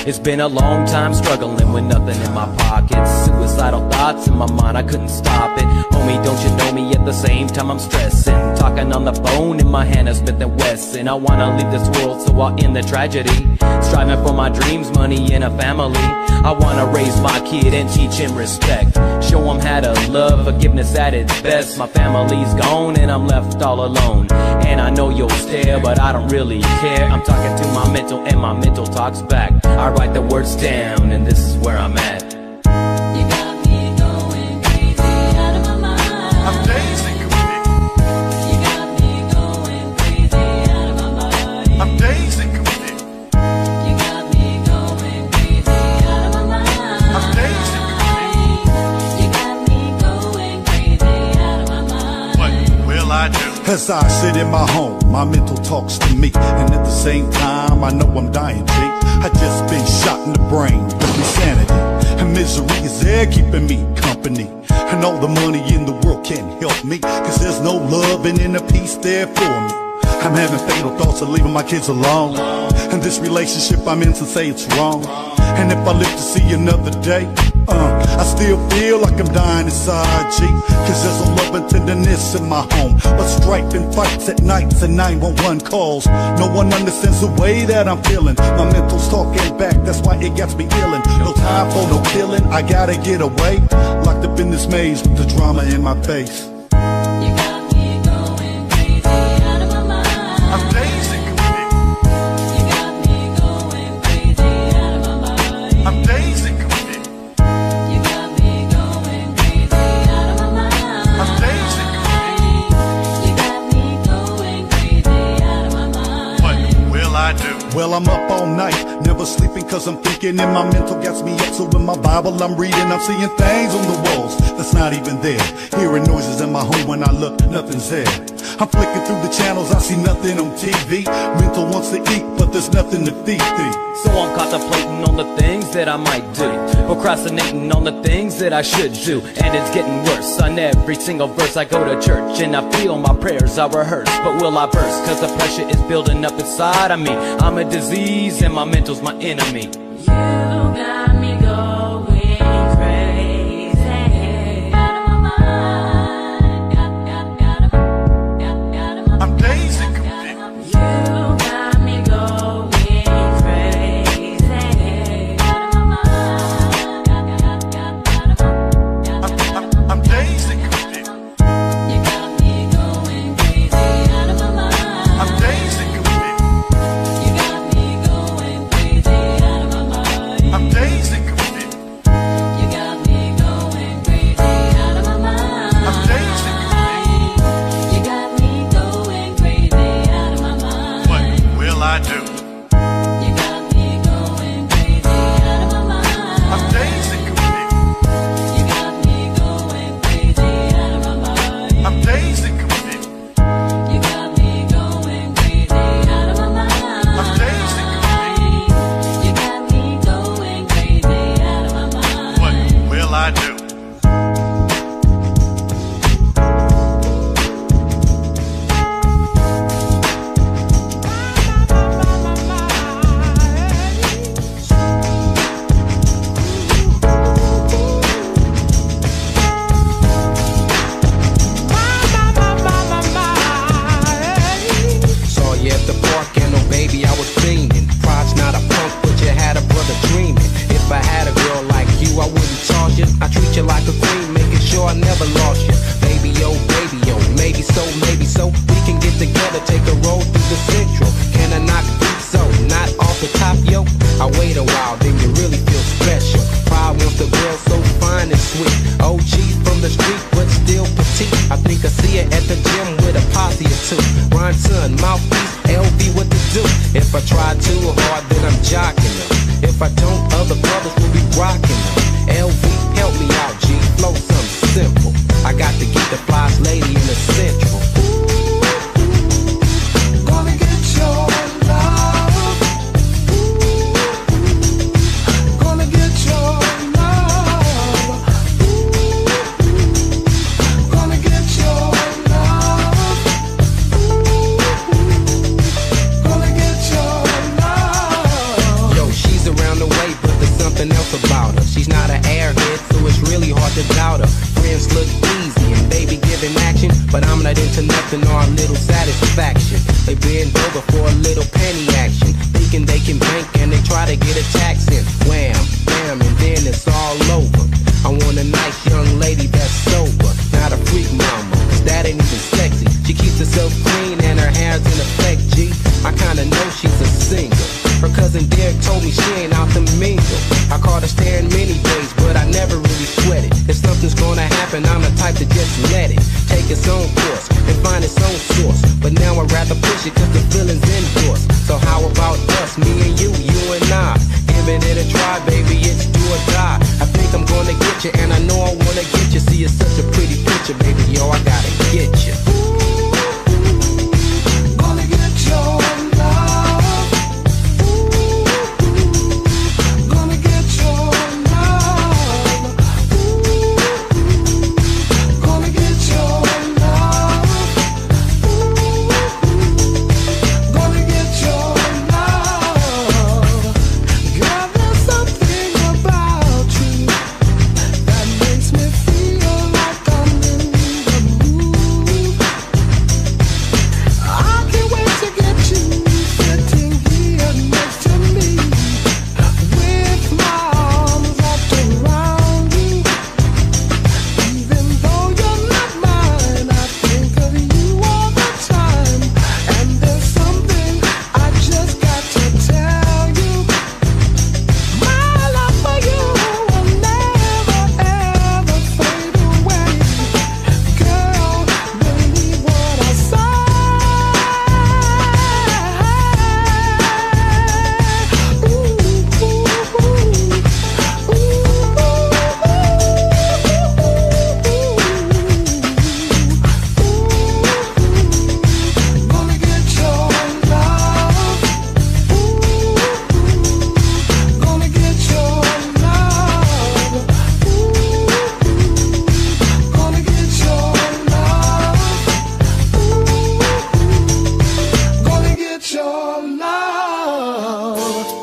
It's been a long time struggling with nothing in my pockets. Suicidal thoughts in my mind, I couldn't stop it. Homie, don't you know me? At the same time I'm stressing. Talking on the phone in my hand is Smith & Wesson. I wanna leave this world so I'll end the tragedy. Striving for my dreams, money and a family. I wanna raise my kid and teach him respect. Show him how to love, forgiveness at its best. My family's gone and I'm left all alone. And I know you'll stare, but I don't really care. I'm talking to my mental and my mental talks back. I write the words down and this is where I'm at. As I sit in my home, my mental talks to me, and at the same time, I know I'm dying, G. I just been shot in the brain with insanity, and misery is there keeping me company. And all the money in the world can't help me, cause there's no love and inner peace there for me. I'm having fatal thoughts of leaving my kids alone, and this relationship I'm in to say it's wrong. And if I live to see another day, I still feel like I'm dying inside, G. Cause there's no love and tenderness in my home, but strife and fights at nights and 911 calls. No one understands the way that I'm feeling. My mental's talking back, that's why it gets me illin'. No time for no killing, I gotta get away. Locked up in this maze with the drama in my face. Well, I'm up all night, never sleeping cause I'm thinking, and my mental gets me up. So in my Bible I'm reading, I'm seeing things on the walls that's not even there. Hearing noises in my home, when I look, nothing's there. I'm flicking through the channels, I see nothing on TV. Mental wants to eat, but there's nothing to feed. So I'm contemplating on the things that I might do, procrastinating on the things that I should do. And it's getting worse on every single verse. I go to church and I feel my prayers are rehearsed, but will I burst? Cause the pressure is building up inside of me. I'm a disease and my mental's my enemy. You got me going crazy. Out of my mind. I'm dazed and confused. You got me going crazy. Out of my mind. I'm dazed and confused. You got me going crazy. Out of my mind. I'm dazed and confused. You got me going crazy. Out of my mind. I'm dazed and confused. You got me going crazy. Out of my mind. I'm dazed and confused. You got me going crazy. Out of my mind. What will I do? You got me going crazy. Out of my mind. I'm dazed and confused. You got me going crazy. Out of my mind. I'm dazed and confused. You got me going crazy. Out of my mind. I'm dazed and confused. You got me going crazy. Out of my mind. What will I do? Saw you at the park and oh baby I was fiending. Pride's not a punk, but you had a brother dreaming. If I had a girl like you, I wouldn't toss you. I treat you like a queen, making sure I never lost you. Baby, oh, maybe so. We can get together, take a roll through the central. Can I knock deep so, not off the top, yo? I wait a while, then you really feel special. Pride wants the girl so fine and sweet. OG from the street, but still petite. I think I see her at the gym with a posse or two. Rhyme son, mouthpiece, LV, what to do? If I try too hard, then I'm jocking them. If I don't, other brothers will be rocking them. LV, help me out, G, flow something simple. I got to get the flyest lady in the central. Gonna get your love. Gonna get your love. Gonna get your love. Gonna get your love. Yo, she's around the way to doubt her. Friends look easy and baby giving action, but I'm not into nothing or a little satisfaction. They bend over for a little penny action, thinking they can bank and they try to get a tax in. Wham, bam, and then it's all over. I want a nice young lady that's sober, not a freak mama, 'cause that ain't even sexy. She keeps herself clean and her hair's in effect, G. I kinda know she's a single. Her cousin Derek told me she ain't out to mingle. I caught her staring many days, but I never really sweat it. If something's gonna happen, I'm the type to just let it take its own course and find its own source. But now I'd rather push it 'cause the feeling's endorse. So how about us, me and you and I? Giving it a try, baby, it's do or die. I think I'm gonna get you, and I know I wanna get you. See, it's such a pretty picture, baby, yo, I gotta get you. Gonna get your love. Gonna get your love. Gonna get your love. Gonna get your love. Girl, there's something about you that makes me feel like I'm in the mood. I can't wait to get you sitting here next to me, with my arms wrapped around you. Even though you're not mine, I think of you all the time. And there's something I just got to tell you. My love for you will never ever fade away. Girl, believe what I say. Gonna get your love. Gonna get your love. Gonna get your love. Gonna get your love.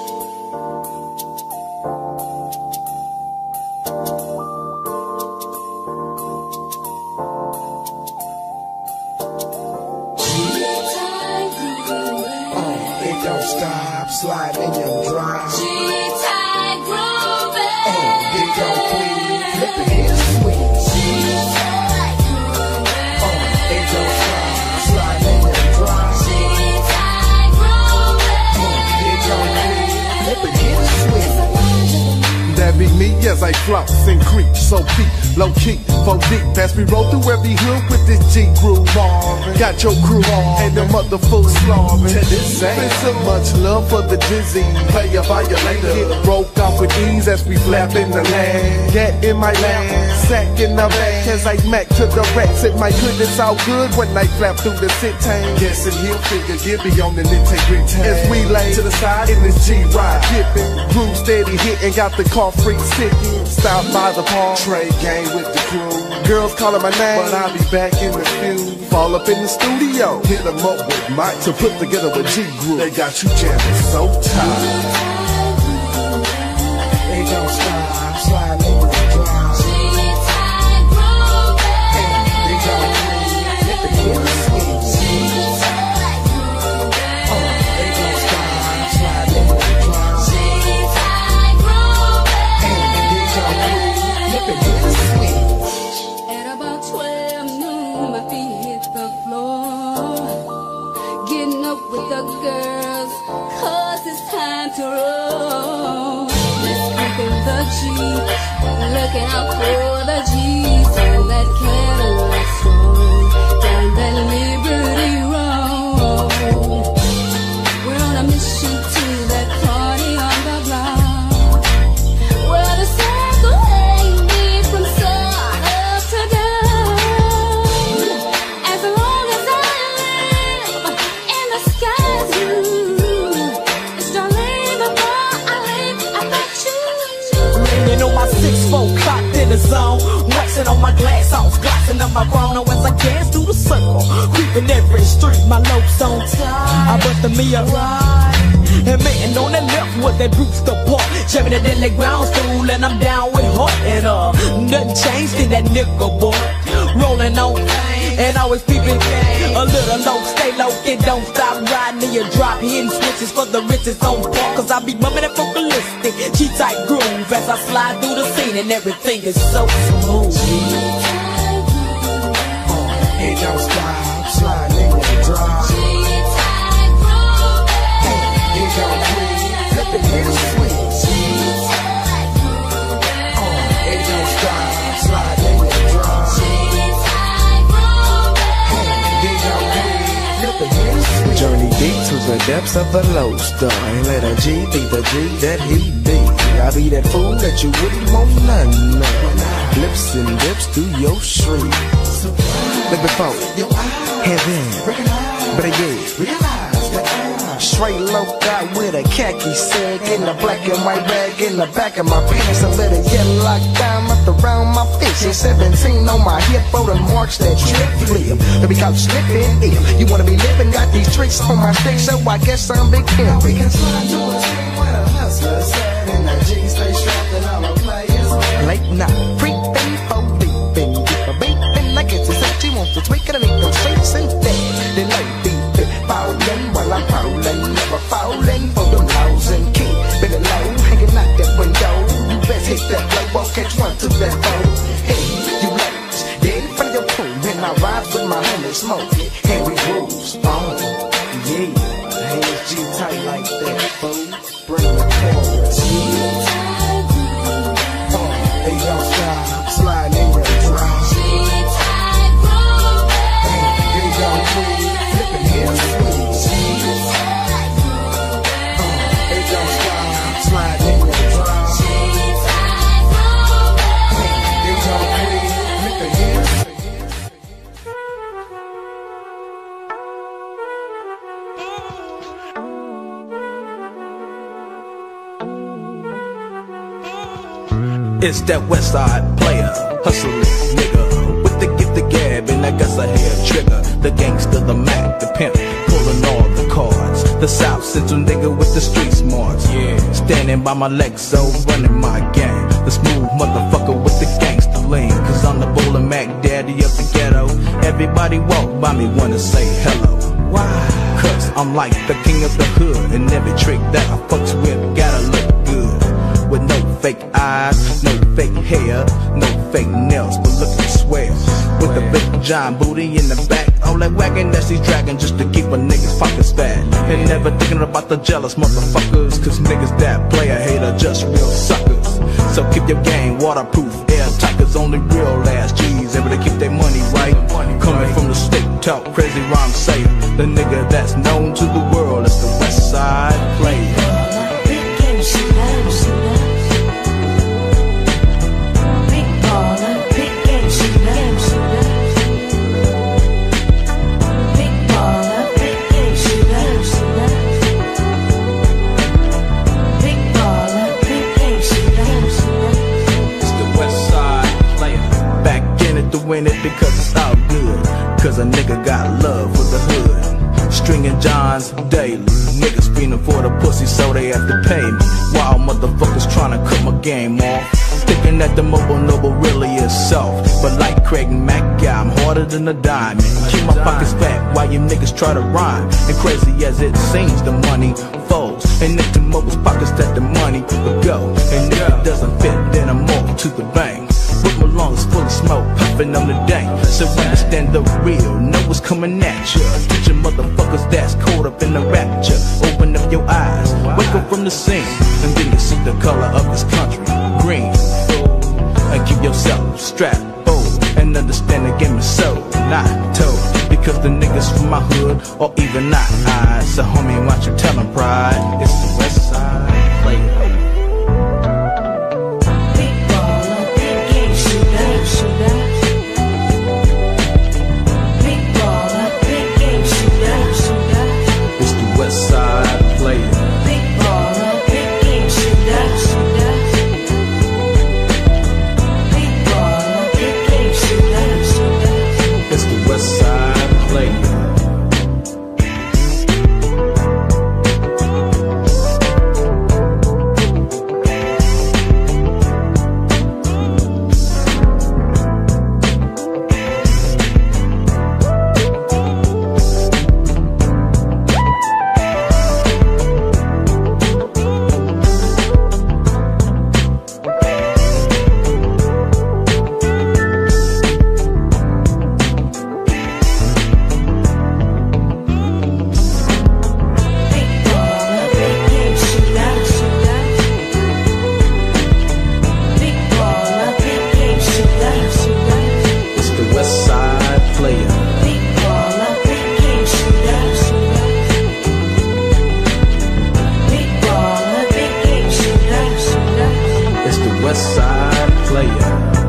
It don't stop, slide in your drive. It don't quit, flip it and switch. It don't stop, slide in your drive. It don't quit, flip it and switch. That be me as I floss and creep, so peak, low key, 4 deep. As we roll through every hood with this G groove. Got your crew and the motherfuckers slaughter. Been so much love for the dizzy. Play a violator, get broke off with ease as we flap in the land. Get in my lap, sack in the back as I mac to the racks. It my goodness, all good when I flap through the sit tank. Guessing he'll figure, get beyond the integrity. As we lay to the side in this G-Ride, dipping, groove steady hitting, got the car free sticking. Stop by the park, trade game with the crew. Girls calling my name, but I'll be back in the few. Fall up in the studio, hit 'em up with Mike to put together a G group. They got you jamming so tight. It don't stop, slide in your drive. It don't quit, flip it and switch. It don't stop, slide in your drive. It don't quit, flip it and switch. At about 12 noon, my feet hit the floor. Getting up with the girls, 'cause it's time to roll. Let's kick in the Jeep, looking out for the G's on that Cadillac stroll down that Liberty Road. We're on a mission to that party on the block, where the circle ain't beat from sun up to down. As long as I live and the sky's blue, it's Darlene before I leave. I got you. Leaning on my 6'4", clocked in the zone. Waxing on my glass house, glossing up my Bruno as I dance through the circle. Creeping every street, my lopes on top. I bust the me a ride. And man on the left with that Brewster Park. Jamming it in the ground stool and I'm down with heart. And nothing changed in that nickel boy. Rolling on and always peeping. A little low, stay low, it don't stop riding. And you drop hitting switches for the riches on park. Cause I be bumping that vocalistic G-type groove as I slide through the scene and everything is so smooth. It don't stop, slide nigga drop. It don't quit, flip it, hit a switch. It don't stop, slide nigga drop. It don't quit, flip it, hit a switch. Journey deep to the depths of the low star. And let a G be the G that he be. I be that fool that you wouldn't want none of. Lips and dips through your street. Look before, heaven, but yeah, straight low got with a khaki sag in the black and white bag in the back of my pants. A little yellow locked down up around my face. 17 on my hip for the marks that trip flip. To be caught slipping if you wanna be living, got these tricks on my stick, so I guess I'm big pimpin'. We can slide to a stream where the hustlers at and the G stay strapped and all the players. Late night, creeping, folding, beeping, like it's a set. She wants to tweak it and make them streets and dead. They like beeping, bowling while I'm prowling, never falling for them lows and keep it low, hanging out that window. You best hit that blow, I'll catch one to that phone. Hey, you ladies, get in front of your pool, and I ride with my homie Smokey, and we grooves on. Yeah, hands G tight like that, fool. Bring the cameras. They don't stop, slide in your drop. They don't quit, flipping hit a switch. They don't stop, slide in your drop. They don't quit, flipping hit a It's that west side player, hustling nigga with the gift of gab and I guess I hair trigger. The gangster, the Mac, the pimp, pulling all the cards. The South Central nigga with the street smarts. Yeah, standing by my legs, so running my gang. The smooth motherfucker with the gangster lean. Cause I'm the bowling Mac daddy of the ghetto. Everybody walk by me wanna say hello. Why? Cause I'm like the king of the hood, and every trick that I fucks with gotta look good. With no fake eyes, no fake hair, no fake nails, but looking swell. With the big giant booty in the back, all that wagon that she's dragging just to keep a nigga's pockets fat. And never thinking about the jealous motherfuckers, cause niggas that play a hater just real suckers. So keep your game waterproof, airtight, cause only real ass G's able to keep their money right. Coming from the state, talk crazy rhymes say. The nigga that's known to the world as the West Side Player. Win it because it's all good. Cause a nigga got love for the hood. Stringing Johns daily. Niggas fiending for the pussy so they have to pay me. Wild motherfuckers trying to cut my game off. Thinking that the mobile noble really is soft. But like Craig and Mac, yeah, I'm harder than a diamond. Keep my pockets fat while you niggas try to rhyme. And crazy as it seems, the money folds. And if the mobile's pockets that the money will go. And if it doesn't fit, then I'm off to the bank. With my lungs full of smoke, puffin' on the dank. So understand the real, know what's coming at ya. Get your motherfuckers that's caught up in the rapture. Open up your eyes, wake up from the scene, and then you see the color of this country, green. And keep yourself strapped, bold, and understand the game is so not told. Because the niggas from my hood, or even not I. So homie, why don't you tell them pride? It's the West Side Player. West Side Player.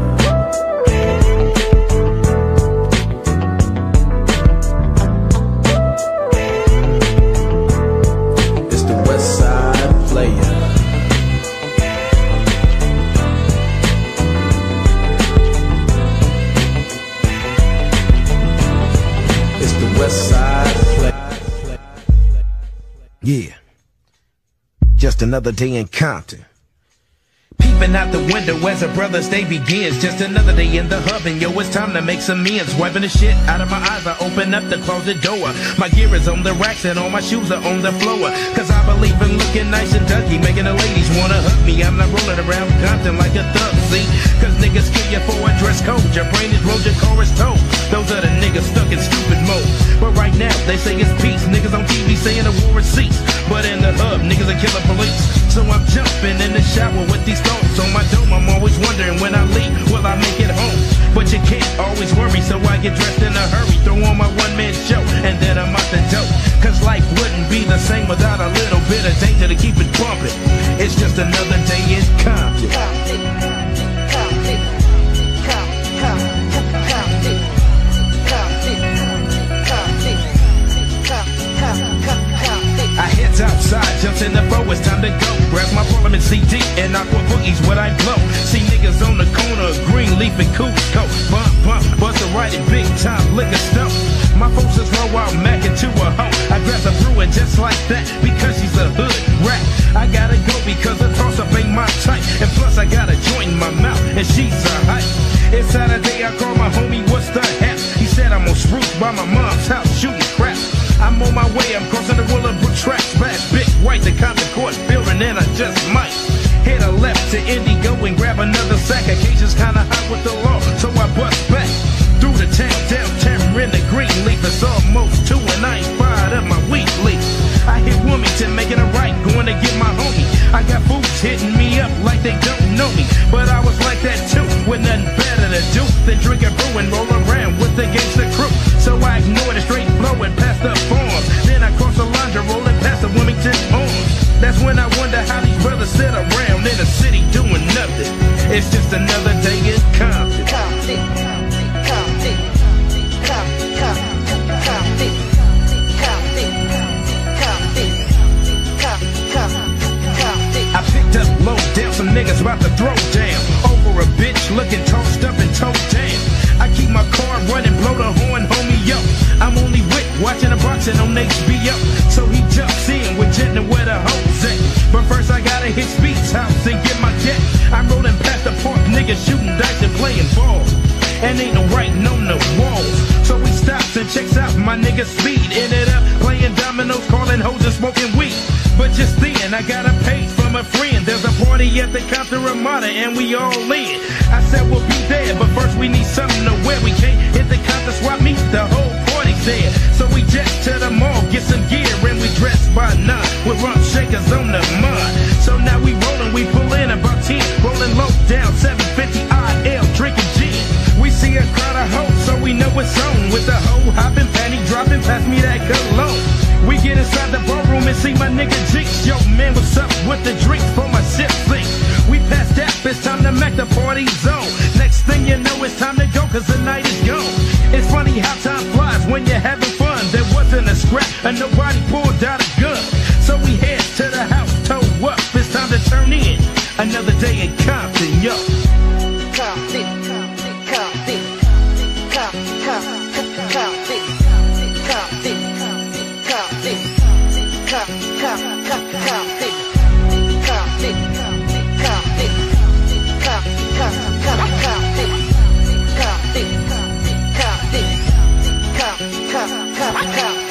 Yeah, just another day in Compton. Peeping out the window as a brother's day begins. Just another day in the hub, and yo, it's time to make some ends. Wiping the shit out of my eyes, I open up the closet door. My gear is on the racks and all my shoes are on the floor. Cause I believe in looking nice and ducky, making the ladies wanna hug me. I'm not rolling around Compton like a thug, see? Cause niggas kill you for a dress code. Your brain is rolled, your chorus told. Those are the niggas stuck in stupid mode. But right now, they say it's peace. Niggas on TV saying the war is cease. But in the hub, niggas are killing police. So I'm jumping in the shower with these thoughts on my dome. I'm always wondering when I leave, will I make it home? But you can't always worry, so I get dressed in a hurry. Throw on my one-man show, and then I'm out the dope. Cause life wouldn't be the same without a little bit of danger to keep it bumping. It's just another day in Compton. I heads outside, jumps in the boat, it's time to go. Grab my Parliament CD and Aqua Boogie's what I blow. See niggas on the corner of Greenleaf and Cusco. Bump, bump, bust a right in big time liquor stuff. My folks just roll out Mac into a hoe. I grab a brew and just like that, because she's a hood rat. I gotta go because the toss-up ain't my type. And plus I got a joint in my mouth and she's a hype. It's Saturday, I call my homie, what's the hap? He said I'm on Spruce by my mom's house shooting crap. I'm on my way, I'm crossing the Willowbrook tracks. Back big white, the Compton Court building, and I just might hit a left to Indigo and grab another sack. Occasion's kinda hot with the law, so I bust back through the town, downtown in the Greenleaf. It's almost 2 and I ain't fired up my weekly. I hit Wilmington making a right, going to get my homie. I got fools hitting me up like they don't know me, but I was like that too, with nothing better to do than drink a brew and roll around with the gangster crew. So I ignored the straight flow and passed the farms. Then I crossed the line, rolling past the Wilmington Arms. That's when I wonder how these brothers sit around in the city doing nothing. It's just another day in Compton. I picked up low down, some niggas about to throw down over a bitch looking tossed up and toe down. I keep my car running, blow the horn, homie, yo. I'm only with watching the boxing on HBO. So he jumps in with Jet and where the hoes at. But first I gotta hit Speed's house and get my jet. I'm rolling past the park, niggas shooting dice and playing ball. And ain't no writing on the walls. So he stops and checks out my nigga Speed. Ended up playing dominoes, calling hoes and smoking weed. But just then I got a page from a friend. There's a party at the Compton Ramada and we all in. I said we'll be there, but first we need something to wear. We can't hit the Compton swap meet, the whole party's there. So we jet to the mall, get some gear, and we dress by 9 with rump shakers on the mud. So now we rollin', we pull in about 10, rolling low down 750 IL, drinking gin. We see a crowd of hoes, so we know it's on. With the hoe hopping, panty dropping, pass me that cologne. We get inside the ballroom and see my nigga Jinx. Yo, man, what's up with the drinks for my shit thing? We passed that, it's time to make the party zone. Next thing you know, it's time to go, cause the night is gone. It's funny how time flies when you're having fun. There wasn't a scrap and nobody pulled out a gun. So we head to the house, toe up, it's time to turn in. Another day in Compton, yo. Compton, Compton, Compton, Compton, Compton. Compton.